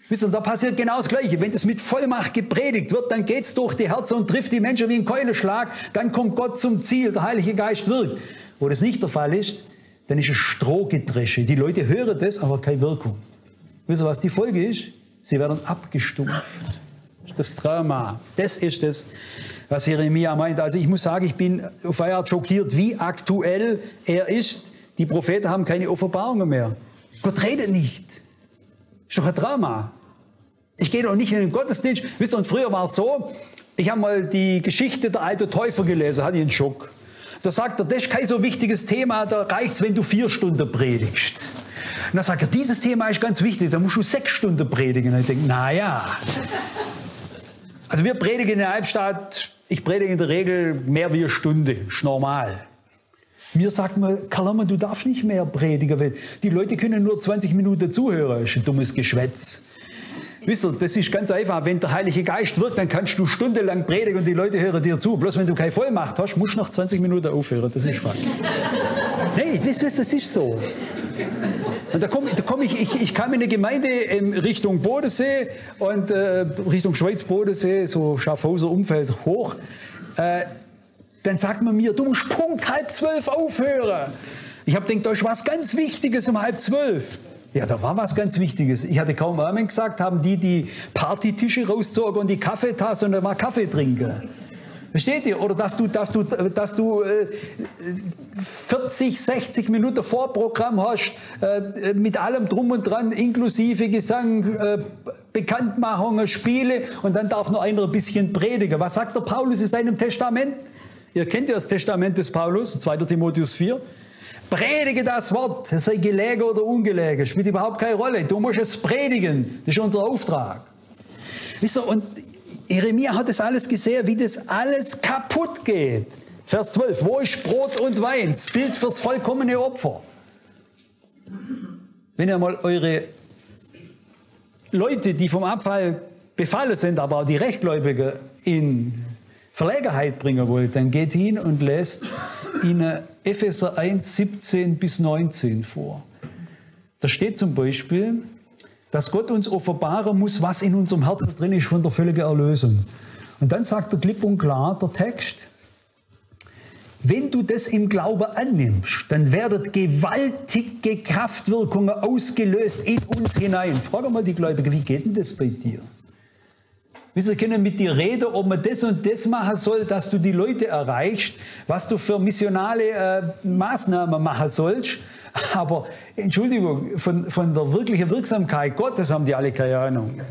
Wisst ihr, da passiert genau das Gleiche. Wenn das mit Vollmacht gepredigt wird, dann geht es durch die Herzen und trifft die Menschen wie ein Keulenschlag. Dann kommt Gott zum Ziel, der Heilige Geist wirkt. Wo das nicht der Fall ist, dann ist es Strohgedresche. Die Leute hören das, aber keine Wirkung. Wisst ihr, was die Folge ist? Sie werden abgestumpft. Das Drama. Das ist das, was Jeremia meint. Also ich muss sagen, ich bin auf eine Art schockiert, wie aktuell er ist. Die Propheten haben keine Offenbarungen mehr. Gott redet nicht. Ist doch ein Drama. Ich gehe doch nicht in den Gottesdienst. Wisst ihr, und früher war es so, ich habe mal die Geschichte der alten Täufer gelesen, hatte ich einen Schock. Da sagt er, das ist kein so wichtiges Thema, da reicht es, wenn du vier Stunden predigst. Und dann sagt er, dieses Thema ist ganz wichtig, da musst du sechs Stunden predigen. Und ich denke, naja. Also wir predigen in der Halbstadt, ich predige in der Regel mehr wie eine Stunde, ist normal. Mir sagt man, Karl Hermann, du darfst nicht mehr predigen, weil die Leute können nur zwanzig Minuten zuhören. Das ist ein dummes Geschwätz. Wisst ihr, das ist ganz einfach. Wenn der Heilige Geist wirkt, dann kannst du stundenlang predigen und die Leute hören dir zu. Bloß wenn du keine Vollmacht hast, musst du nach zwanzig Minuten aufhören. Das ist falsch. Nee, wisst ihr, das ist so. Und da komme da komm ich, ich, ich kam in eine Gemeinde in Richtung Bodensee und äh, Richtung Schweiz-Bodensee, so Schaffhauser Umfeld hoch. Äh, Dann sagt man mir, du musst Punkt halb zwölf aufhören. Ich habe gedacht, da ist was ganz Wichtiges um halb zwölf. Ja, da war was ganz Wichtiges. Ich hatte kaum Amen gesagt, haben die die Partytische rausgezogen und die Kaffeetasse und dann mal Kaffee trinken. Versteht ihr? Oder dass du, dass du, dass du äh, vierzig, sechzig Minuten Vorprogramm hast, äh, mit allem drum und dran, inklusive Gesang, äh, Bekanntmachungen, Spiele und dann darf nur einer ein bisschen predigen. Was sagt der Paulus in seinem Testament? Ihr kennt ja das Testament des Paulus, zweiter Timotheus vier. Predige das Wort, es sei gelegen oder ungelegen, spielt überhaupt keine Rolle. Du musst es predigen, das ist unser Auftrag. Wisst ihr, und Jeremia hat das alles gesehen, wie das alles kaputt geht. Vers zwölf, wo ist Brot und Wein? Das Bild fürs vollkommene Opfer. Wenn ihr mal eure Leute, die vom Abfall befallen sind, aber auch die Rechtgläubigen in Verlegenheit bringen wollt, dann geht hin und lest ihnen Epheser eins, siebzehn bis neunzehn vor. Da steht zum Beispiel, dass Gott uns offenbaren muss, was in unserem Herzen drin ist von der völligen Erlösung. Und dann sagt er klipp und klar, der Text, wenn du das im Glauben annimmst, dann werden gewaltige Kraftwirkungen ausgelöst in uns hinein. Frag mal die Gläubigen, wie geht denn das bei dir? Wir können mit dir reden, ob man das und das machen soll, dass du die Leute erreichst, was du für missionale äh, Maßnahmen machen sollst. Aber, Entschuldigung, von, von der wirklichen Wirksamkeit Gottes haben die alle keine Ahnung.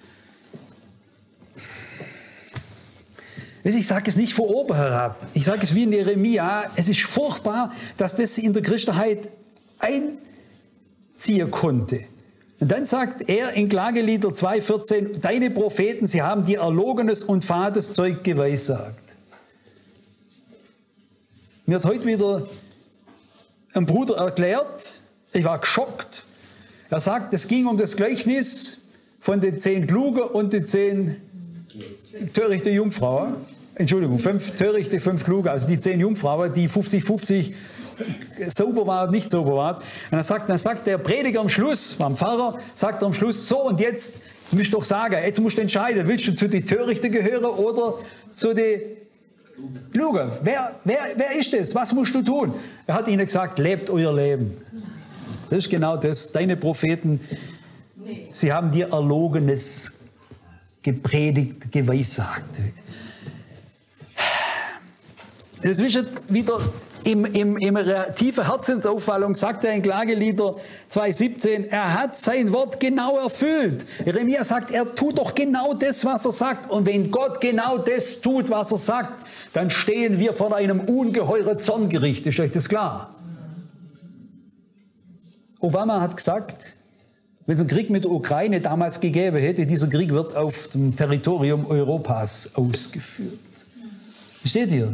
Ich sage es nicht von oben herab. Ich sage es wie in Jeremia. Es ist furchtbar, dass das in der Christenheit einziehen konnte. Und dann sagt er in Klagelieder zwei vierzehn, deine Propheten, sie haben dir erlogenes und fades Zeug geweissagt. Mir hat heute wieder ein Bruder erklärt, ich war geschockt. Er sagt, es ging um das Gleichnis von den zehn Klugen und den zehn törichten Jungfrauen. Entschuldigung, fünf törichte, fünf Kluge, also die zehn Jungfrauen, die fünfzig fünfzig sauber war und nicht sauber war. Und dann sagt, dann sagt der Prediger am Schluss, beim Pfarrer, sagt er am Schluss, so und jetzt müsst du doch sagen, jetzt musst du entscheiden, willst du zu den Törichten gehören oder zu den Klugen? Wer, wer, wer ist das? Was musst du tun? Er hat ihnen gesagt, lebt euer Leben. Das ist genau das. Deine Propheten, sie haben dir Erlogenes gepredigt, geweissagt. Das ist wieder im, im, im tiefen Herzensaufwallung, sagt er in Klagelieder zwei siebzehn, er hat sein Wort genau erfüllt. Jeremia sagt, er tut doch genau das, was er sagt. Und wenn Gott genau das tut, was er sagt, dann stehen wir vor einem ungeheuren Zorngericht. Ist euch das klar? Obama hat gesagt, wenn es einen Krieg mit der Ukraine damals gegeben hätte, dieser Krieg wird auf dem Territorium Europas ausgeführt. Versteht ihr?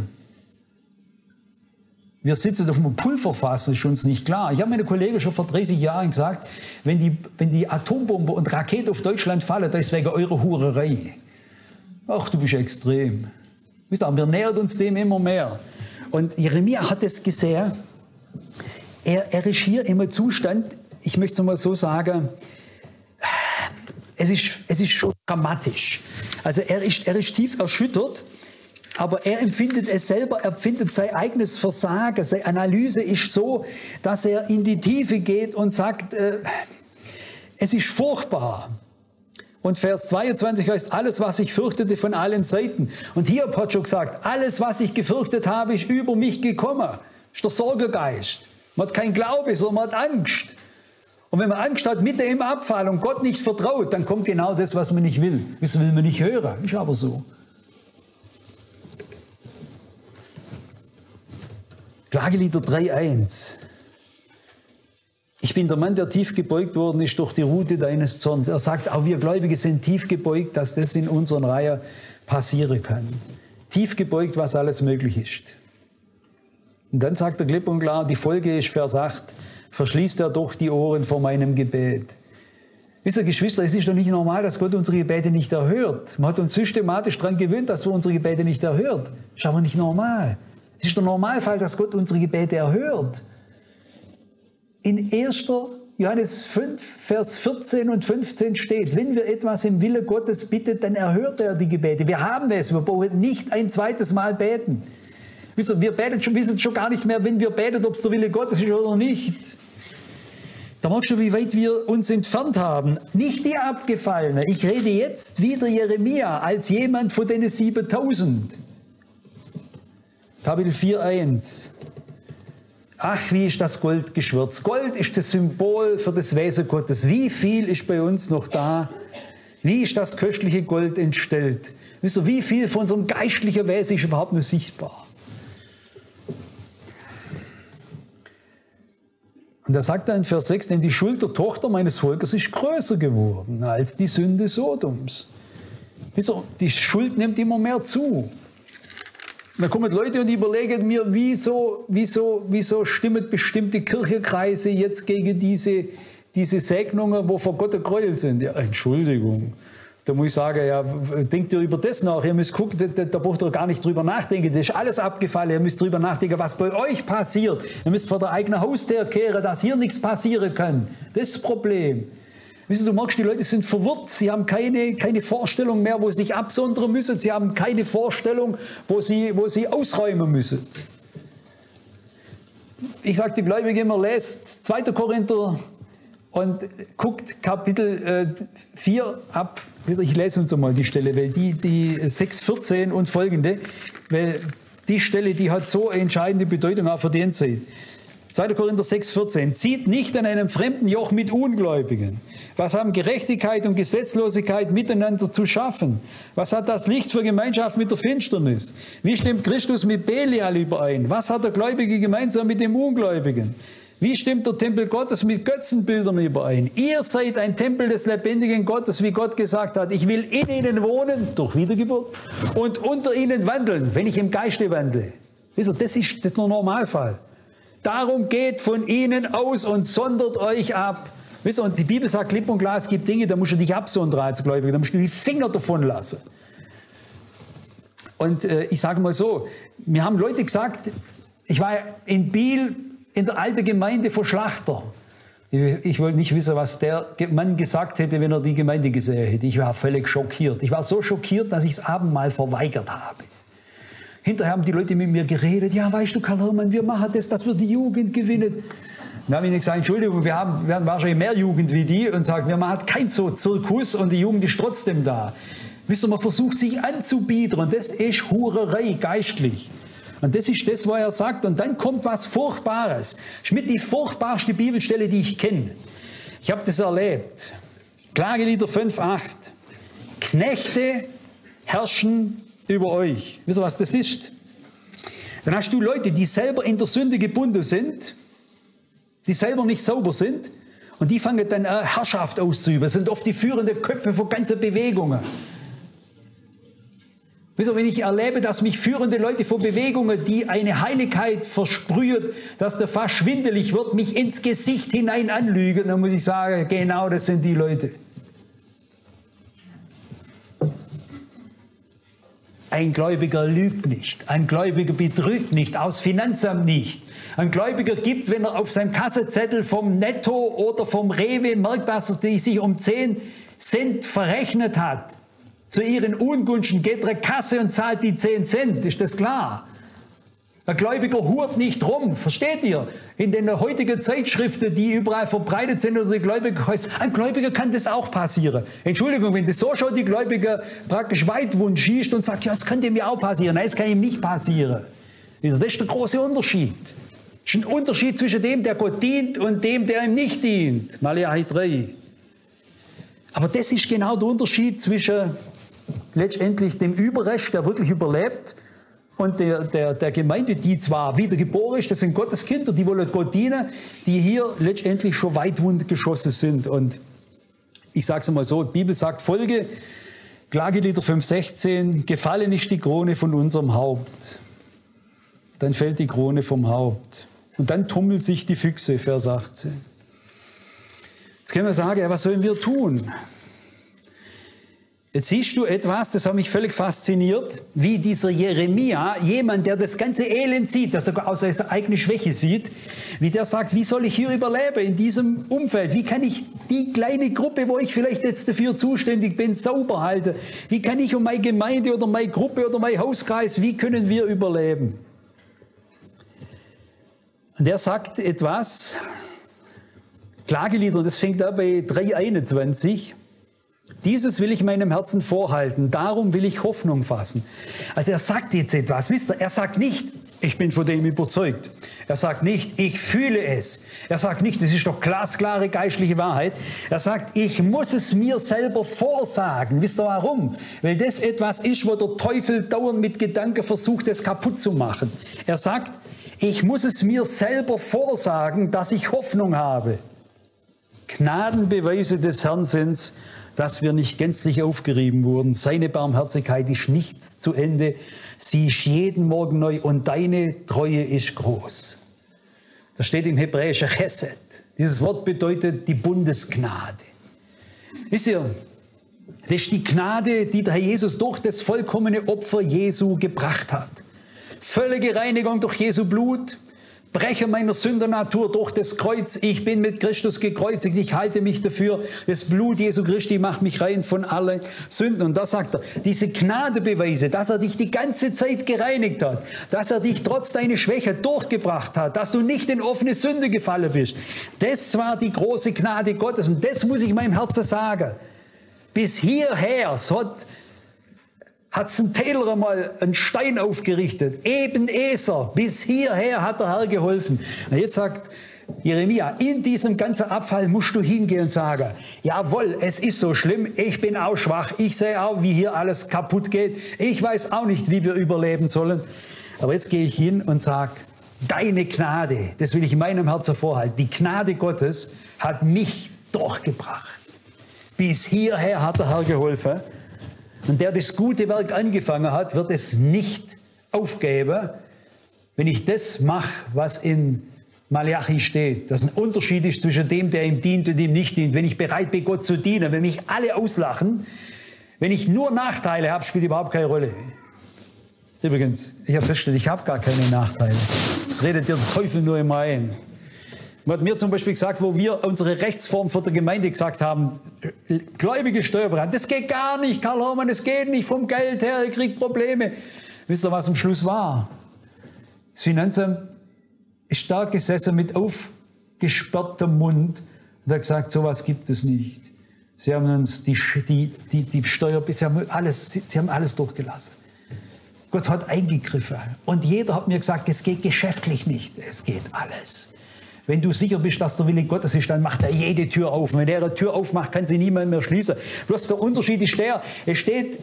Wir sitzen auf einem Pulverfass, ist uns nicht klar. Ich habe meinen Kollegen schon vor dreißig Jahren gesagt, wenn die, wenn die Atombombe und Rakete auf Deutschland fallen, das ist wegen eurer Hurerei. Ach, du bist extrem. Wir nähern uns dem immer mehr. Und Jeremia hat es gesehen. Er, er ist hier im Zustand, ich möchte es mal so sagen, es ist, es ist schon dramatisch. Also er ist, er ist tief erschüttert, aber er empfindet es selber, er empfindet sein eigenes Versagen. Seine Analyse ist so, dass er in die Tiefe geht und sagt, äh, es ist furchtbar. Und Vers zweiundzwanzig heißt, alles, was ich fürchtete von allen Seiten. Und Hiob hat schon gesagt, alles, was ich gefürchtet habe, ist über mich gekommen. Das ist der Sorgegeist. Man hat keinen Glaube, sondern man hat Angst. Und wenn man Angst hat, mitten im Abfall und Gott nicht vertraut, dann kommt genau das, was man nicht will. Das will man nicht hören. Ist aber so. Klagelieder drei eins. Ich bin der Mann, der tief gebeugt worden ist durch die Rute deines Zorns. Er sagt, auch wir Gläubige sind tief gebeugt, dass das in unseren Reihen passieren kann. Tief gebeugt, was alles möglich ist. Und dann sagt er klipp und klar, die Folge ist Vers acht, verschließt er doch die Ohren vor meinem Gebet. Wisst ihr, Geschwister, es ist doch nicht normal, dass Gott unsere Gebete nicht erhört. Man hat uns systematisch daran gewöhnt, dass er unsere Gebete nicht erhört. Das ist aber nicht normal. Es ist der Normalfall, dass Gott unsere Gebete erhört. In erster Johannes fünf, Vers vierzehn und fünfzehn steht, wenn wir etwas im Wille Gottes bitten, dann erhört er die Gebete. Wir haben es, wir brauchen nicht ein zweites Mal beten. Wisst ihr, wir beten schon, wissen schon gar nicht mehr, wenn wir beten, ob es der Wille Gottes ist oder nicht. Da merkst du, wie weit wir uns entfernt haben. Nicht die Abgefallene. Ich rede jetzt wieder Jeremia als jemand von den siebentausend. Kapitel vier eins. Ach, wie ist das Gold geschwürzt. Gold ist das Symbol für das Wesen Gottes. Wie viel ist bei uns noch da? Wie ist das köstliche Gold entstellt? Wisst ihr, wie viel von unserem geistlichen Wesen ist überhaupt nur sichtbar? Und da sagt er in Vers sechs, denn die Schuld der Tochter meines Volkes ist größer geworden als die Sünde Sodoms. Wisst ihr, die Schuld nimmt immer mehr zu. Da kommen Leute und überlegen mir, wieso, wieso, wieso stimmen bestimmte Kirchenkreise jetzt gegen diese, diese Segnungen, wo vor Gott der Gräuel sind. Ja, Entschuldigung. Da muss ich sagen, ja, denkt ihr über das nach? Ihr müsst gucken, da, da braucht ihr gar nicht drüber nachdenken. Das ist alles abgefallen. Ihr müsst drüber nachdenken, was bei euch passiert. Ihr müsst vor der eigenen Haustür kehren, dass hier nichts passieren kann. Das ist das Problem. Wisst ihr, du merkst, die Leute sind verwirrt. Sie haben keine, keine Vorstellung mehr, wo sie sich absondern müssen. Sie haben keine Vorstellung, wo sie, wo sie ausräumen müssen. Ich sage, die Gläubigen immer, lest zweiter Korinther und guckt Kapitel äh, vier ab. Ich lese uns einmal die Stelle, weil die, die sechs vierzehn und folgende, weil die Stelle, die hat so eine entscheidende Bedeutung auch für die Endzeit. zweiter Korinther sechs vierzehn. Zieht nicht an einem fremden Joch mit Ungläubigen. Was haben Gerechtigkeit und Gesetzlosigkeit miteinander zu schaffen? Was hat das Licht für Gemeinschaft mit der Finsternis? Wie stimmt Christus mit Belial überein? Was hat der Gläubige gemeinsam mit dem Ungläubigen? Wie stimmt der Tempel Gottes mit Götzenbildern überein? Ihr seid ein Tempel des lebendigen Gottes, wie Gott gesagt hat. Ich will in ihnen wohnen, durch Wiedergeburt, und unter ihnen wandeln, wenn ich im Geiste wandle. Wisst ihr, das ist der Normalfall. Darum geht von ihnen aus und sondert euch ab. Wisst ihr, und die Bibel sagt klipp und klar, es gibt Dinge, da musst du dich absondern als Gläubiger, da musst du die Finger davon lassen. Und äh, ich sage mal so, mir haben Leute gesagt, ich war in Biel in der alten Gemeinde von Schlachter. Ich, ich wollte nicht wissen, was der Mann gesagt hätte, wenn er die Gemeinde gesehen hätte. Ich war völlig schockiert. Ich war so schockiert, dass ich das Abendmahl verweigert habe. Hinterher haben die Leute mit mir geredet, ja, weißt du, Karl Hermann, wir machen das, dass wir die Jugend gewinnen. Dann habe ich gesagt, Entschuldigung, wir haben, wir haben wahrscheinlich mehr Jugend wie die und sagen, wir machen keinen so Zirkus und die Jugend ist trotzdem da. Wisst ihr, man versucht sich anzubieten und das ist Hurerei, geistlich. Und das ist das, was er sagt. Und dann kommt was Furchtbares. Das ist mit die furchtbarste Bibelstelle, die ich kenne. Ich habe das erlebt. Klagelieder fünf acht. Knechte herrschen über euch. Wisst ihr, was das ist? Dann hast du Leute, die selber in der Sünde gebunden sind, die selber nicht sauber sind, und die fangen dann an, Herrschaft auszuüben. Das sind oft die führenden Köpfe von ganzen Bewegungen. Wisst ihr, wenn ich erlebe, dass mich führende Leute von Bewegungen, die eine Heiligkeit versprüht, dass der fast schwindelig wird, mich ins Gesicht hinein anlügen, dann muss ich sagen, genau das sind die Leute. Ein Gläubiger lügt nicht, ein Gläubiger betrügt nicht, aus Finanzamt nicht. Ein Gläubiger gibt, wenn er auf seinem Kassenzettel vom Netto oder vom Rewe merkt, dass es sich um zehn Cent verrechnet hat, zu ihren Ungunsten, geht zur Kasse und zahlt die zehn Cent, ist das klar? Ein Gläubiger hurt nicht rum, versteht ihr? In den heutigen Zeitschriften, die überall verbreitet sind, oder die Gläubiger, ein Gläubiger kann das auch passieren. Entschuldigung, wenn das so schon die Gläubiger praktisch Weitwund schießt und sagt, ja, das könnte mir auch passieren. Nein, es kann ihm nicht passieren. Das ist der große Unterschied. Es ist ein Unterschied zwischen dem, der Gott dient, und dem, der ihm nicht dient. Malachi drei. Aber das ist genau der Unterschied zwischen letztendlich dem Überrest, der wirklich überlebt, und der, der, der Gemeinde, die zwar wiedergeboren ist, das sind Gottes Kinder, die wollen Gott dienen, die hier letztendlich schon weitwund geschossen sind. Und ich sage es mal so, die Bibel sagt Folge, Klagelieder fünf sechzehn, gefallen ist die Krone von unserem Haupt. Dann fällt die Krone vom Haupt. Und dann tummelt sich die Füchse, Vers achtzehn. Jetzt können wir sagen, ja, was sollen wir tun? Jetzt siehst du etwas, das hat mich völlig fasziniert, wie dieser Jeremia, jemand, der das ganze Elend sieht, das sogar aus seiner eigenen Schwäche sieht, wie der sagt, wie soll ich hier überleben in diesem Umfeld? Wie kann ich die kleine Gruppe, wo ich vielleicht jetzt dafür zuständig bin, sauber halten? Wie kann ich um meine Gemeinde oder meine Gruppe oder mein Hauskreis, wie können wir überleben? Und er sagt etwas, Klagelieder, das fängt da bei drei einundzwanzig. Dieses will ich meinem Herzen vorhalten, darum will ich Hoffnung fassen. Also er sagt jetzt etwas, wisst ihr, er sagt nicht, ich bin von dem überzeugt. Er sagt nicht, ich fühle es. Er sagt nicht, das ist doch glasklare geistliche Wahrheit. Er sagt, ich muss es mir selber vorsagen. Wisst ihr warum? Weil das etwas ist, wo der Teufel dauernd mit Gedanken versucht, es kaputt zu machen. Er sagt, ich muss es mir selber vorsagen, dass ich Hoffnung habe. Gnadenbeweise des Herrn sind, dass wir nicht gänzlich aufgerieben wurden. Seine Barmherzigkeit ist nicht zu Ende. Sie ist jeden Morgen neu und deine Treue ist groß. Das steht im Hebräischen Chesed. Dieses Wort bedeutet die Bundesgnade. Wisst ihr, das ist die Gnade, die der Herr Jesus durch das vollkommene Opfer Jesu gebracht hat. Völlige Reinigung durch Jesu Blut. Breche meiner Sündernatur durch das Kreuz. Ich bin mit Christus gekreuzigt. Ich halte mich dafür. Das Blut Jesu Christi macht mich rein von allen Sünden. Und da sagt er, diese Gnadebeweise, dass er dich die ganze Zeit gereinigt hat, dass er dich trotz deiner Schwäche durchgebracht hat, dass du nicht in offene Sünde gefallen bist. Das war die große Gnade Gottes. Und das muss ich meinem Herzen sagen. Bis hierher, so hat hat es ein Taylor einmal einen Stein aufgerichtet. Ebenezer, bis hierher hat der Herr geholfen. Und jetzt sagt Jeremia, in diesem ganzen Abfall musst du hingehen und sagen, jawohl, es ist so schlimm, ich bin auch schwach, ich sehe auch, wie hier alles kaputt geht, ich weiß auch nicht, wie wir überleben sollen. Aber jetzt gehe ich hin und sage, deine Gnade, das will ich in meinem Herzen vorhalten, die Gnade Gottes hat mich durchgebracht. Bis hierher hat der Herr geholfen. Und der das gute Werk angefangen hat, wird es nicht aufgeben, wenn ich das mache, was in Malachi steht. Dass ein Unterschied ist zwischen dem, der ihm dient und ihm nicht dient. Wenn ich bereit bin, Gott zu dienen, wenn mich alle auslachen, wenn ich nur Nachteile habe, spielt überhaupt keine Rolle. Übrigens, ich habe festgestellt, ich habe gar keine Nachteile. Das redet der Teufel nur immer ein. Man hat mir zum Beispiel gesagt, wo wir unsere Rechtsform für die Gemeinde gesagt haben, gläubige Steuerberater, das geht gar nicht, Karl Hormann, das geht nicht vom Geld her, ihr kriegt Probleme. Wisst ihr, was am Schluss war? Das Finanzamt ist da gesessen mit aufgesperrtem Mund und hat gesagt, sowas gibt es nicht. Sie haben uns die, die, die, die Steuer, sie haben, alles, sie haben alles durchgelassen. Gott hat eingegriffen und jeder hat mir gesagt, es geht geschäftlich nicht, es geht alles. Wenn du sicher bist, dass der Wille Gottes ist, dann macht er jede Tür auf. Und wenn er eine Tür aufmacht, kann sie niemand mehr schließen. Bloß der Unterschied ist der, es steht,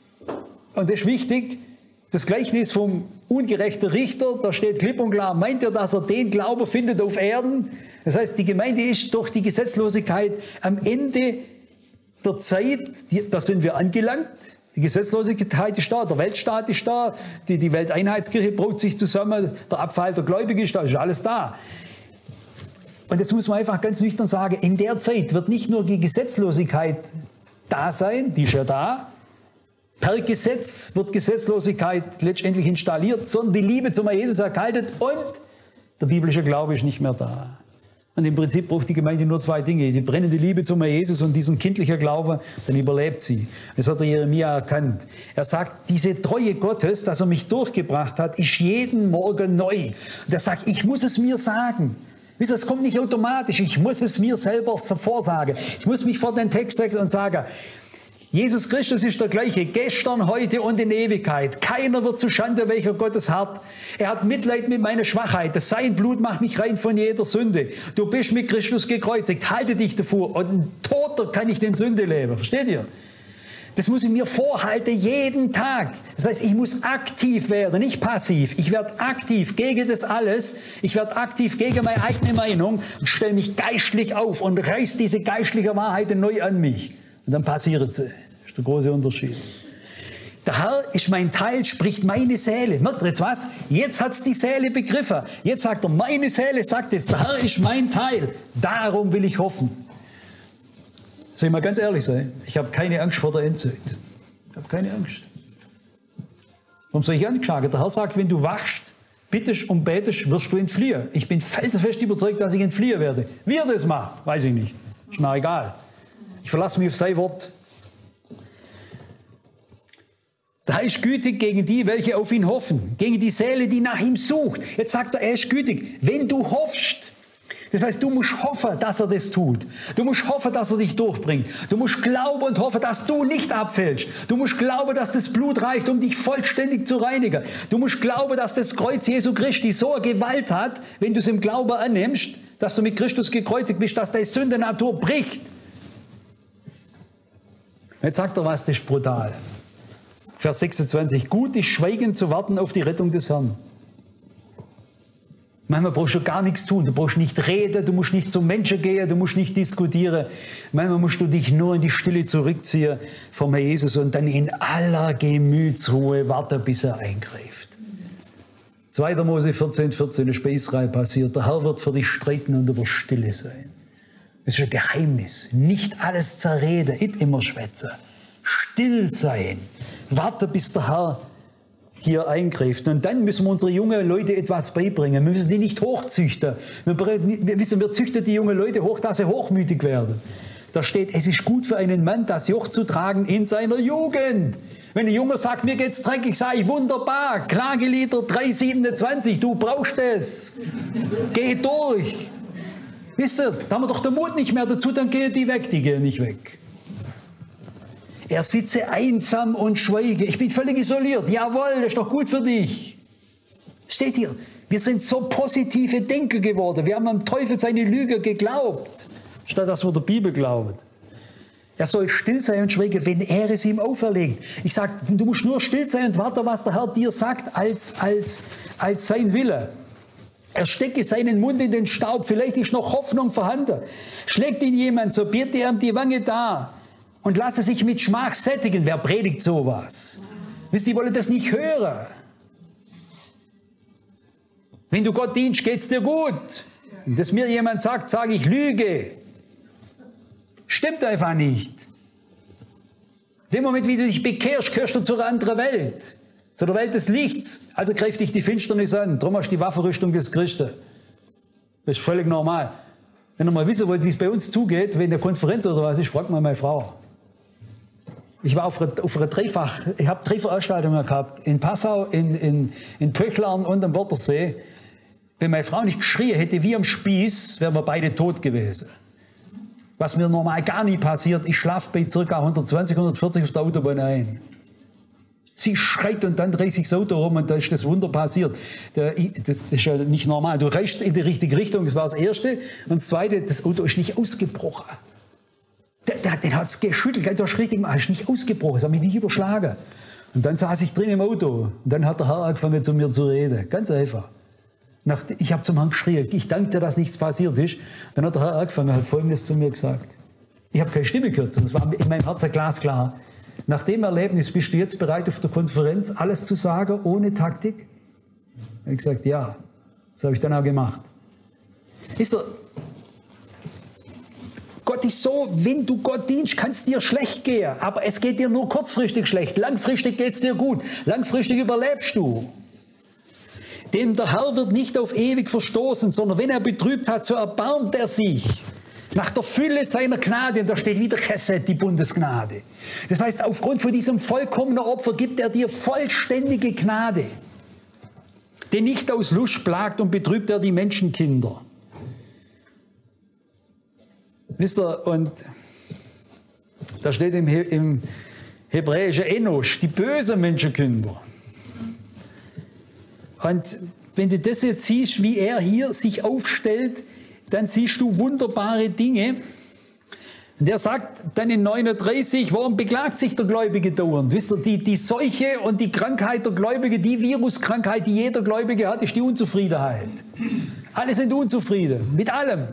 und das ist wichtig, das Gleichnis vom ungerechten Richter, da steht klipp und klar, meint er, dass er den Glauben findet auf Erden? Das heißt, die Gemeinde ist durch die Gesetzlosigkeit am Ende der Zeit, die, da sind wir angelangt. Die Gesetzlosigkeit ist da, der Weltstaat ist da, die, die Welteinheitskirche braut sich zusammen, der Abfall der Gläubigen ist da, ist alles da. Und jetzt muss man einfach ganz nüchtern sagen, in der Zeit wird nicht nur die Gesetzlosigkeit da sein, die ist ja da, per Gesetz wird Gesetzlosigkeit letztendlich installiert, sondern die Liebe zum Herrn Jesus erkaltet und der biblische Glaube ist nicht mehr da. Und im Prinzip braucht die Gemeinde nur zwei Dinge. Die brennende Liebe zum Herrn Jesus und diesen kindlichen Glauben, dann überlebt sie. Das hat der Jeremia erkannt. Er sagt, diese Treue Gottes, dass er mich durchgebracht hat, ist jeden Morgen neu. Und er sagt, ich muss es mir sagen. Das kommt nicht automatisch. Ich muss es mir selber vorsagen. Ich muss mich vor den Text setzen und sagen, Jesus Christus ist der gleiche, gestern, heute und in Ewigkeit. Keiner wird zu Schande, welcher Gottes hat. Er hat Mitleid mit meiner Schwachheit. Das sein Blut macht mich rein von jeder Sünde. Du bist mit Christus gekreuzigt. Halte dich davor. Und ein Toter kann nicht in Sünde leben. Versteht ihr? Das muss ich mir vorhalten, jeden Tag. Das heißt, ich muss aktiv werden, nicht passiv. Ich werde aktiv gegen das alles. Ich werde aktiv gegen meine eigene Meinung und stelle mich geistlich auf und reiß diese geistliche Wahrheit neu an mich. Und dann passiert sie. Das ist der große Unterschied. Der Herr ist mein Teil, spricht meine Seele. Merkt ihr jetzt was? Jetzt hat es die Seele begriffen. Jetzt sagt er, meine Seele sagt jetzt, der Herr ist mein Teil. Darum will ich hoffen. Soll ich mal ganz ehrlich sein? Ich habe keine Angst vor der Endzeit. Ich habe keine Angst. Warum soll ich Angst haben? Der Herr sagt, wenn du wachst, bittest und betest, wirst du entfliehen. Ich bin felsenfest überzeugt, dass ich entfliehen werde. Wie er das macht, weiß ich nicht. Ist mir egal. Ich verlasse mich auf sein Wort. Der Herr ist gütig gegen die, welche auf ihn hoffen. Gegen die Seele, die nach ihm sucht. Jetzt sagt er, er ist gütig. Wenn du hoffst, das heißt, du musst hoffen, dass er das tut. Du musst hoffen, dass er dich durchbringt. Du musst glauben und hoffen, dass du nicht abfällst. Du musst glauben, dass das Blut reicht, um dich vollständig zu reinigen. Du musst glauben, dass das Kreuz Jesu Christi so eine Gewalt hat, wenn du es im Glauben annimmst, dass du mit Christus gekreuzigt bist, dass deine Sündennatur bricht. Jetzt sagt er was, das ist brutal. Vers sechsundzwanzig. Gut ist schweigend zu warten auf die Rettung des Herrn. Manchmal brauchst du gar nichts tun. Du brauchst nicht reden, du musst nicht zum Menschen gehen, du musst nicht diskutieren. Manchmal musst du dich nur in die Stille zurückziehen vom Herrn Jesus und dann in aller Gemütsruhe warten, bis er eingreift. zweiter Mose vierzehn, vierzehn ist bei Israel passiert. Der Herr wird für dich streiten und er wird stille sein. Das ist ein Geheimnis. Nicht alles zerreden, nicht immer schwätzen. Still sein. Warte, bis der Herr hier eingreift. Und dann müssen wir unsere jungen Leute etwas beibringen. Wir müssen die nicht hochzüchten. Wir, wir wissen, wir züchten die jungen Leute hoch, dass sie hochmütig werden. Da steht, es ist gut für einen Mann, das Joch zu tragen in seiner Jugend. Wenn ein Junge sagt, mir geht's dreckig, sage ich, wunderbar. Klagelieder drei siebenundzwanzig, du brauchst es. Geh durch. Wisst ihr, da haben wir doch den Mut nicht mehr dazu, dann gehen die weg, die gehen nicht weg. Er sitze einsam und schweige. Ich bin völlig isoliert. Jawohl, das ist doch gut für dich. Steht hier, wir sind so positive Denker geworden. Wir haben am Teufel seine Lüge geglaubt, statt dass wir der Bibel glauben. Er soll still sein und schweigen, wenn er es ihm auferlegt. Ich sage, du musst nur still sein und warten, was der Herr dir sagt, als, als, als sein Wille. Er stecke seinen Mund in den Staub, vielleicht ist noch Hoffnung vorhanden. Schlägt ihn jemand, so biete er ihm die Wange dar und lasse sich mit Schmach sättigen. Wer predigt sowas? Wisst ihr, die wollen das nicht hören. Wenn du Gott dienst, geht's dir gut. Und dass mir jemand sagt, sage ich Lüge. Stimmt einfach nicht. In dem Moment, wie du dich bekehrst, gehörst du zu einer anderen Welt. Zu der Welt des Lichts. Also greift dich die Finsternis an. Darum hast du die Waffenrüstung des Christen. Das ist völlig normal. Wenn ihr mal wissen wollt, wie es bei uns zugeht, wenn eine Konferenz oder was ist, fragt mal meine Frau. Ich war auf einer, auf einer Dreifach, ich habe drei Veranstaltungen gehabt. In Passau, in, in, in Pöchlern und am Wörthersee. Wenn meine Frau nicht geschrien hätte wie am Spieß, wären wir beide tot gewesen. Was mir normal gar nie passiert, ich schlafe bei ca. hundertzwanzig, hundertvierzig auf der Autobahn ein. Sie schreit und dann dreht sich das Auto rum und da ist das Wunder passiert. Das ist ja nicht normal. Du reichst in die richtige Richtung, das war das Erste. Und das Zweite, das Auto ist nicht ausgebrochen. Den hat es geschüttelt, du hast richtig gemacht, ist nicht ausgebrochen, es hat mich nicht überschlagen. Und dann saß ich drin im Auto und dann hat der Herr angefangen zu mir zu reden. Ganz einfach. Nach, ich habe zum Herrn geschrien, ich danke dir, dass nichts passiert ist. Dann hat der Herr angefangen und hat Folgendes zu mir gesagt. Ich habe keine Stimme gehört, das war in meinem Herzen glasklar. Nach dem Erlebnis bist du jetzt bereit, auf der Konferenz alles zu sagen, ohne Taktik? Ich habe gesagt, ja. Das habe ich dann auch gemacht. Ist er, Gott ist so, wenn du Gott dienst, kann es dir schlecht gehen. Aber es geht dir nur kurzfristig schlecht. Langfristig geht es dir gut. Langfristig überlebst du. Denn der Herr wird nicht auf ewig verstoßen, sondern wenn er betrübt hat, so erbarmt er sich. Nach der Fülle seiner Gnade, und da steht wieder Chesed, die Bundesgnade. Das heißt, aufgrund von diesem vollkommenen Opfer gibt er dir vollständige Gnade. Denn nicht aus Lust plagt und betrübt er die Menschenkinder. Wisst ihr, und da steht im, He im Hebräischen Enosch, die bösen Menschenkinder. Und wenn du das jetzt siehst, wie er hier sich aufstellt, dann siehst du wunderbare Dinge. Und er sagt dann in neununddreißig, warum beklagt sich der Gläubige dauernd? Wisst ihr, die, die Seuche und die Krankheit der Gläubige, die Viruskrankheit, die jeder Gläubige hat, ist die Unzufriedenheit. Alle sind unzufrieden, mit allem.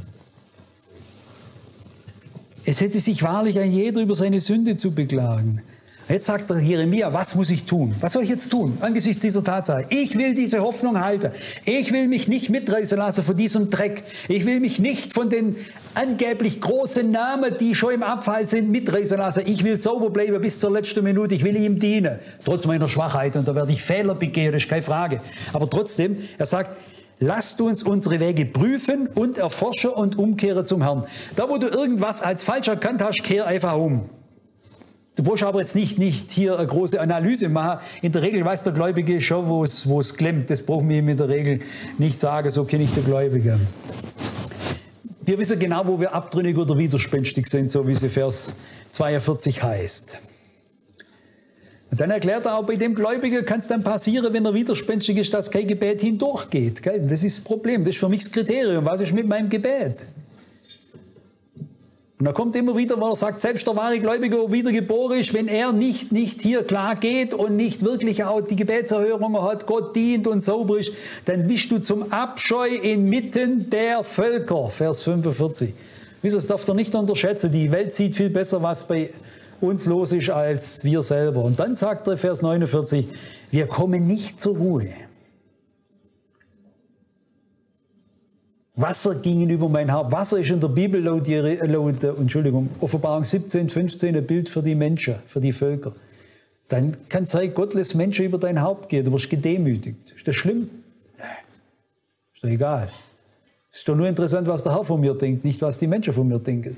Es hätte sich wahrlich ein jeder über seine Sünde zu beklagen. Jetzt sagt der Jeremia, was muss ich tun? Was soll ich jetzt tun angesichts dieser Tatsache? Ich will diese Hoffnung halten. Ich will mich nicht mitreißen lassen von diesem Dreck. Ich will mich nicht von den angeblich großen Namen, die schon im Abfall sind, mitreißen lassen. Ich will sauber bleiben bis zur letzten Minute. Ich will ihm dienen, trotz meiner Schwachheit. Und da werde ich Fehler begehen, das ist keine Frage. Aber trotzdem, er sagt, lasst uns unsere Wege prüfen und erforschen und umkehren zum Herrn. Da, wo du irgendwas als falsch erkannt hast, kehr einfach um. Du brauchst aber jetzt nicht, nicht hier eine große Analyse machen. In der Regel weiß der Gläubige schon, wo es, wo es klemmt. Das braucht mir in der Regel nicht sagen, so kenne ich den Gläubigen. Wir wissen genau, wo wir abtrünnig oder widerspenstig sind, so wie es in Vers zweiundvierzig heißt. Und dann erklärt er auch, bei dem Gläubigen kann es dann passieren, wenn er widerspenstig ist, dass kein Gebet hindurchgeht. Das ist das Problem, das ist für mich das Kriterium. Was ist mit meinem Gebet? Und da kommt immer wieder, wo er sagt, selbst der wahre Gläubige, der wiedergeboren ist, wenn er nicht, nicht hier klar geht und nicht wirklich auch die Gebetserhörung hat, Gott dient und sauber ist, dann bist du zum Abscheu inmitten der Völker. Vers fünfundvierzig. Wisst ihr, das darf ihr nicht unterschätzen. Die Welt sieht viel besser, was bei uns los ist, als wir selber. Und dann sagt er, Vers neunundvierzig, wir kommen nicht zur Ruhe. Wasser gingen über mein Haupt. Wasser ist in der Bibel laut, laut Entschuldigung, Offenbarung siebzehn, fünfzehn ein Bild für die Menschen, für die Völker. Dann kann es sein, Gott lässt Menschen über dein Haupt gehen, du wirst gedemütigt. Ist das schlimm? Nein. Ist doch egal. Es ist doch nur interessant, was der Herr von mir denkt, nicht was die Menschen von mir denken.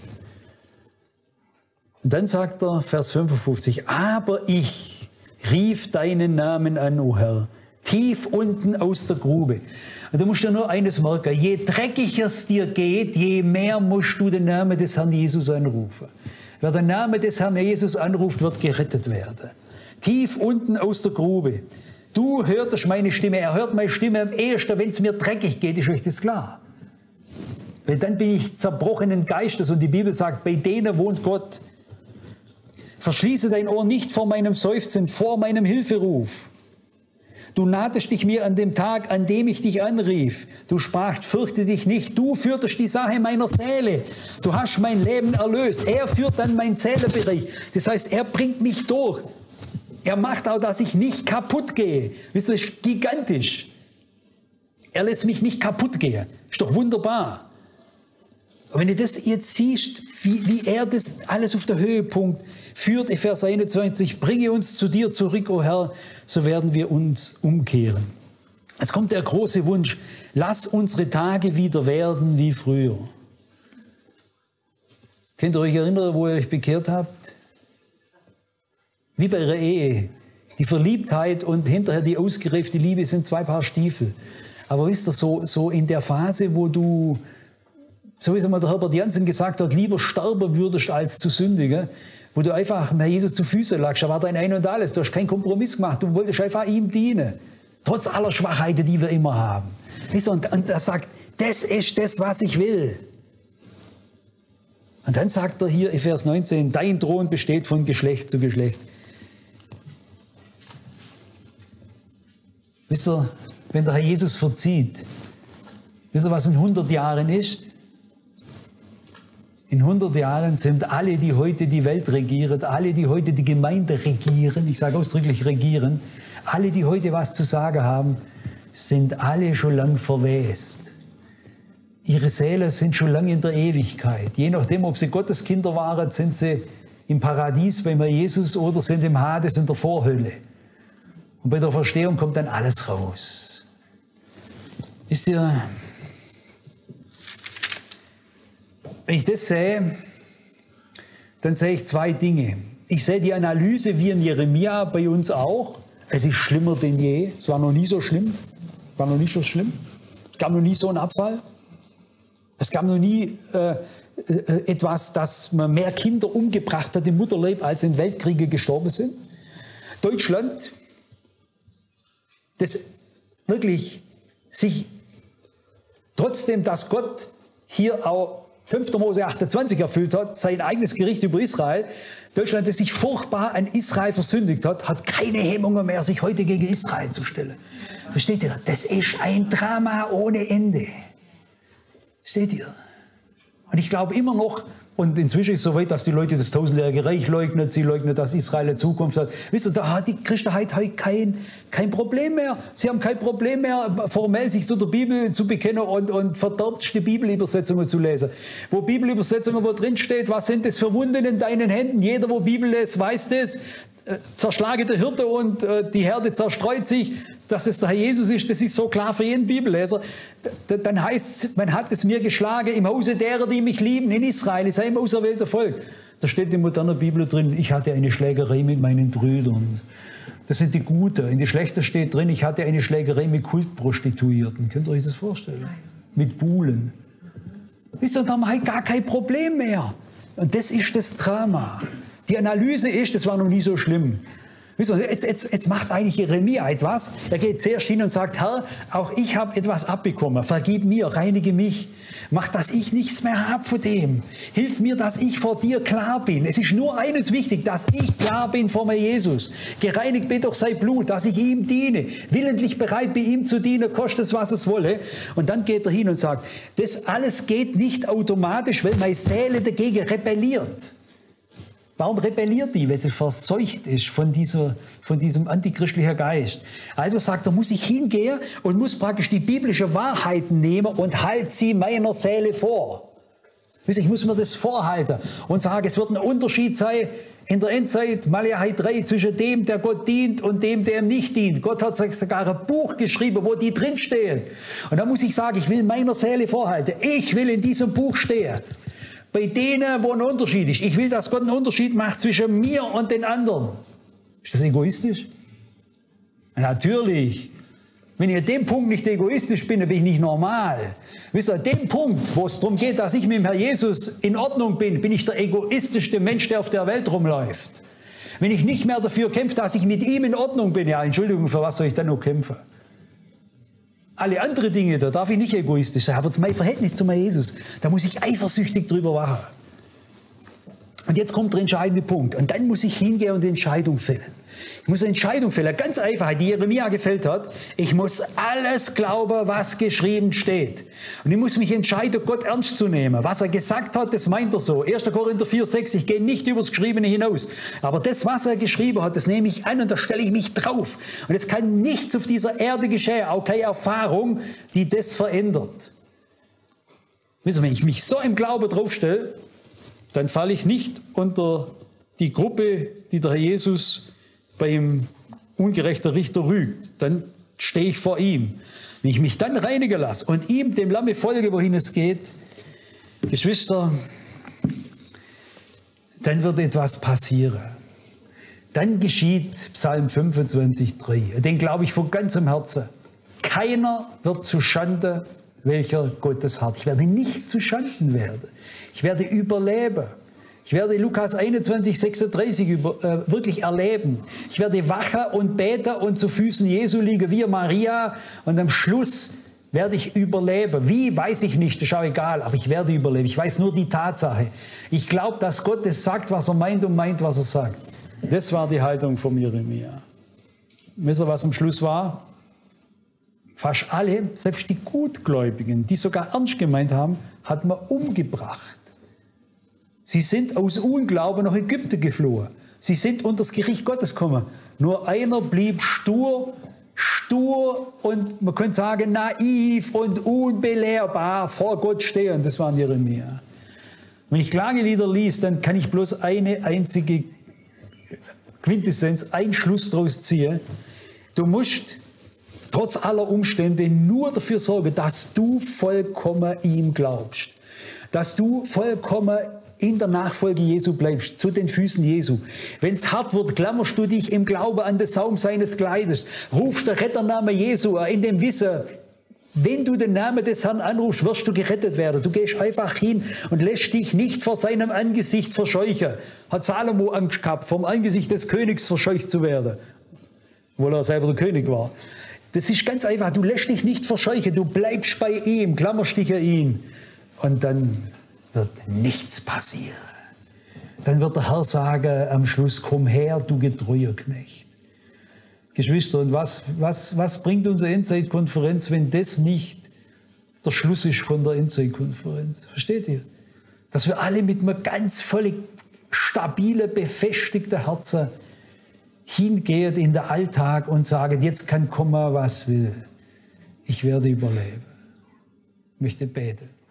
Und dann sagt er, Vers fünfundfünfzig, aber ich rief deinen Namen an, o Herr, tief unten aus der Grube. Und du musst dir nur eines merken, je dreckiger es dir geht, je mehr musst du den Namen des Herrn Jesus anrufen. Wer den Namen des Herrn Jesus anruft, wird gerettet werden. Tief unten aus der Grube. Du hörtest meine Stimme, er hört meine Stimme am ehesten, wenn es mir dreckig geht, ist euch das klar. Weil dann bin ich zerbrochenen Geistes und die Bibel sagt, bei denen wohnt Gott. Verschließe dein Ohr nicht vor meinem Seufzen, vor meinem Hilferuf. Du nahtest dich mir an dem Tag, an dem ich dich anrief. Du sprachst, fürchte dich nicht. Du führtest die Sache meiner Seele. Du hast mein Leben erlöst. Er führt dann meinen Seelenbereich. Das heißt, er bringt mich durch. Er macht auch, dass ich nicht kaputt gehe. Das ist gigantisch. Er lässt mich nicht kaputt gehen. Ist doch wunderbar. Aber wenn du das jetzt siehst, wie, wie er das alles auf der Höhepunkt führt, in Vers einundzwanzig, bringe uns zu dir zurück, o Herr, so werden wir uns umkehren. Jetzt kommt der große Wunsch, lass unsere Tage wieder werden wie früher. Könnt ihr euch erinnern, wo ihr euch bekehrt habt? Wie bei einer Ehe. Die Verliebtheit und hinterher die ausgereifte Liebe sind zwei Paar Stiefel. Aber wisst ihr, so, so in der Phase, wo du, so wie es einmal der Herbert Jansen gesagt hat, lieber sterben würdest als zu sündigen, wo du einfach Herr Jesus zu Füßen lagst, da war dein Ein und Alles, du hast keinen Kompromiss gemacht, du wolltest einfach ihm dienen, trotz aller Schwachheiten, die wir immer haben. Und, und er sagt, das ist das, was ich will. Und dann sagt er hier in Vers neunzehn, dein Thron besteht von Geschlecht zu Geschlecht. Wisst ihr, wenn der Herr Jesus verzieht, wisst ihr, was in hundert Jahren ist? In hundert Jahren sind alle, die heute die Welt regieren, alle, die heute die Gemeinde regieren, ich sage ausdrücklich regieren, alle, die heute was zu sagen haben, sind alle schon lang verwest. Ihre Seelen sind schon lange in der Ewigkeit. Je nachdem, ob sie Gotteskinder waren, sind sie im Paradies beim Herrn Jesus oder sind im Hades in der Vorhölle. Und bei der Verstehung kommt dann alles raus. Ist ja, wenn ich das sehe, dann sehe ich zwei Dinge. Ich sehe die Analyse wie in Jeremia bei uns auch. Es ist schlimmer denn je. Es war noch nie so schlimm. Es war noch nie so schlimm. Es gab noch nie so einen Abfall. Es gab noch nie äh, äh, etwas, dass man mehr Kinder umgebracht hat im Mutterleib, als in Weltkriege gestorben sind. Deutschland, das wirklich sich, trotzdem, dass Gott hier auch fünfter Mose achtundzwanzig erfüllt hat, sein eigenes Gericht über Israel, Deutschland, das sich furchtbar an Israel versündigt hat, hat keine Hemmungen mehr, sich heute gegen Israel zu stellen. Versteht ihr? Das ist ein Drama ohne Ende. Versteht ihr? Und ich glaube immer noch, und inzwischen ist es so weit, dass die Leute das tausendjährige Reich leugnen, sie leugnen, dass Israel eine Zukunft hat. Wisst ihr, da hat die Christenheit heute kein, kein Problem mehr. Sie haben kein Problem mehr, formell sich zu der Bibel zu bekennen und, und verderbteste Bibelübersetzungen zu lesen. Wo Bibelübersetzungen, wo drin steht, was sind das für Wunden in deinen Händen? Jeder, wo Bibel lässt, weiß das. Zerschlage der Hirte und äh, die Herde zerstreut sich, dass es der Herr Jesus ist, das ist so klar für jeden Bibelleser. D dann heißt es, man hat es mir geschlagen im Hause derer, die mich lieben, in Israel, ist ein auserwählter Volk. Da steht in moderner Bibel drin, ich hatte eine Schlägerei mit meinen Brüdern. Das sind die Guten. In die Schlechter steht drin, ich hatte eine Schlägerei mit Kultprostituierten. Könnt ihr euch das vorstellen? Mit Buhlen. Wisst ihr, da haben wir gar kein Problem mehr. Und das ist das Drama. Die Analyse ist, das war noch nie so schlimm. Wisst ihr, jetzt, jetzt, jetzt macht eigentlich Jeremia etwas. Er geht zuerst hin und sagt, Herr, auch ich habe etwas abbekommen. Vergib mir, reinige mich. Mach, dass ich nichts mehr habe von dem. Hilf mir, dass ich vor dir klar bin. Es ist nur eines wichtig, dass ich klar bin vor mir Jesus. Gereinigt bin durch sein Blut, dass ich ihm diene. Willentlich bereit bin, ihm zu dienen, kostet es, was es wolle. Und dann geht er hin und sagt, das alles geht nicht automatisch, weil meine Seele dagegen rebelliert. Warum rebelliert die? Weil sie verseucht ist von, dieser, von diesem antichristlichen Geist. Also sagt er, muss ich hingehen und muss praktisch die biblische Wahrheit nehmen und halt sie meiner Seele vor. Ich muss mir das vorhalten und sagen, es wird ein Unterschied sein in der Endzeit, Malachi drei, zwischen dem, der Gott dient und dem, der ihm nicht dient. Gott hat sogar ein Buch geschrieben, wo die drinstehen. Und da muss ich sagen, ich will meiner Seele vorhalten. Ich will in diesem Buch stehen. Bei denen, wo ein Unterschied ist. Ich will, dass Gott einen Unterschied macht zwischen mir und den anderen. Ist das egoistisch? Natürlich. Wenn ich an dem Punkt nicht egoistisch bin, dann bin ich nicht normal. Wisst ihr, an dem Punkt, wo es darum geht, dass ich mit dem Herr Jesus in Ordnung bin, bin ich der egoistischste Mensch, der auf der Welt rumläuft. Wenn ich nicht mehr dafür kämpfe, dass ich mit ihm in Ordnung bin, ja, Entschuldigung, für was soll ich dann noch kämpfen? Alle anderen Dinge, da darf ich nicht egoistisch sein, aber mein Verhältnis zu meinem Jesus, da muss ich eifersüchtig drüber wachen. Und jetzt kommt der entscheidende Punkt. Und dann muss ich hingehen und eine Entscheidung fällen. Ich muss eine Entscheidung fällen, ganz einfach, die Jeremia gefällt hat. Ich muss alles glauben, was geschrieben steht. Und ich muss mich entscheiden, Gott ernst zu nehmen. Was er gesagt hat, das meint er so. erster Korinther vier, sechs, ich gehe nicht übers Geschriebene hinaus. Aber das, was er geschrieben hat, das nehme ich an und da stelle ich mich drauf. Und es kann nichts auf dieser Erde geschehen, auch keine Erfahrung, die das verändert. Wissen Sie, wenn ich mich so im Glauben draufstelle, dann falle ich nicht unter die Gruppe, die der Herr Jesus beim ungerechten Richter rügt. Dann stehe ich vor ihm. Wenn ich mich dann reinigen lasse und ihm, dem Lamme, folge, wohin es geht, Geschwister, dann wird etwas passieren. Dann geschieht Psalm fünfundzwanzig, drei. Den glaube ich von ganzem Herzen. Keiner wird zu Schande, welcher Gottes hat. Ich werde nicht zu Schanden werden. Ich werde überleben. Ich werde Lukas einundzwanzig, sechsunddreißig über, äh, wirklich erleben. Ich werde wachen und beten und zu Füßen Jesu liegen wie Maria. Und am Schluss werde ich überleben. Wie, weiß ich nicht, das ist auch egal. Aber ich werde überleben. Ich weiß nur die Tatsache. Ich glaube, dass Gott das sagt, was er meint und meint, was er sagt. Das war die Haltung von Jeremia. Wisst ihr, was am Schluss war? Fast alle, selbst die Gutgläubigen, die sogar ernst gemeint haben, hat man umgebracht. Sie sind aus Unglauben nach Ägypten geflohen. Sie sind unter das Gericht Gottes gekommen. Nur einer blieb stur, stur und man könnte sagen naiv und unbelehrbar vor Gott stehen. Das war Jeremia. Wenn ich Klagelieder liest, dann kann ich bloß eine einzige Quintessenz, einen Schluss daraus ziehen. Du musst trotz aller Umstände nur dafür sorgen, dass du vollkommen ihm glaubst. Dass du vollkommen in der Nachfolge Jesu bleibst, zu den Füßen Jesu. Wenn es hart wird, klammerst du dich im Glauben an den Saum seines Kleides, rufst den Retternamen Jesu in dem Wissen, wenn du den Namen des Herrn anrufst, wirst du gerettet werden. Du gehst einfach hin und lässt dich nicht vor seinem Angesicht verscheuchen. Hat Salomo Angst gehabt, vom Angesicht des Königs verscheucht zu werden, obwohl er selber der König war. Das ist ganz einfach, du lässt dich nicht verscheuchen, du bleibst bei ihm, klammerst dich an ihn. Und dann wird nichts passieren. Dann wird der Herr sagen am Schluss, komm her, du getreuer Knecht. Geschwister, und was, was, was bringt unsere Endzeitkonferenz, wenn das nicht der Schluss ist von der Endzeitkonferenz? Versteht ihr? Dass wir alle mit einem ganz völlig stabilen, befestigten Herzen hingehen in den Alltag und sagen, jetzt kann kommen, was will. Ich werde überleben. Ich möchte beten.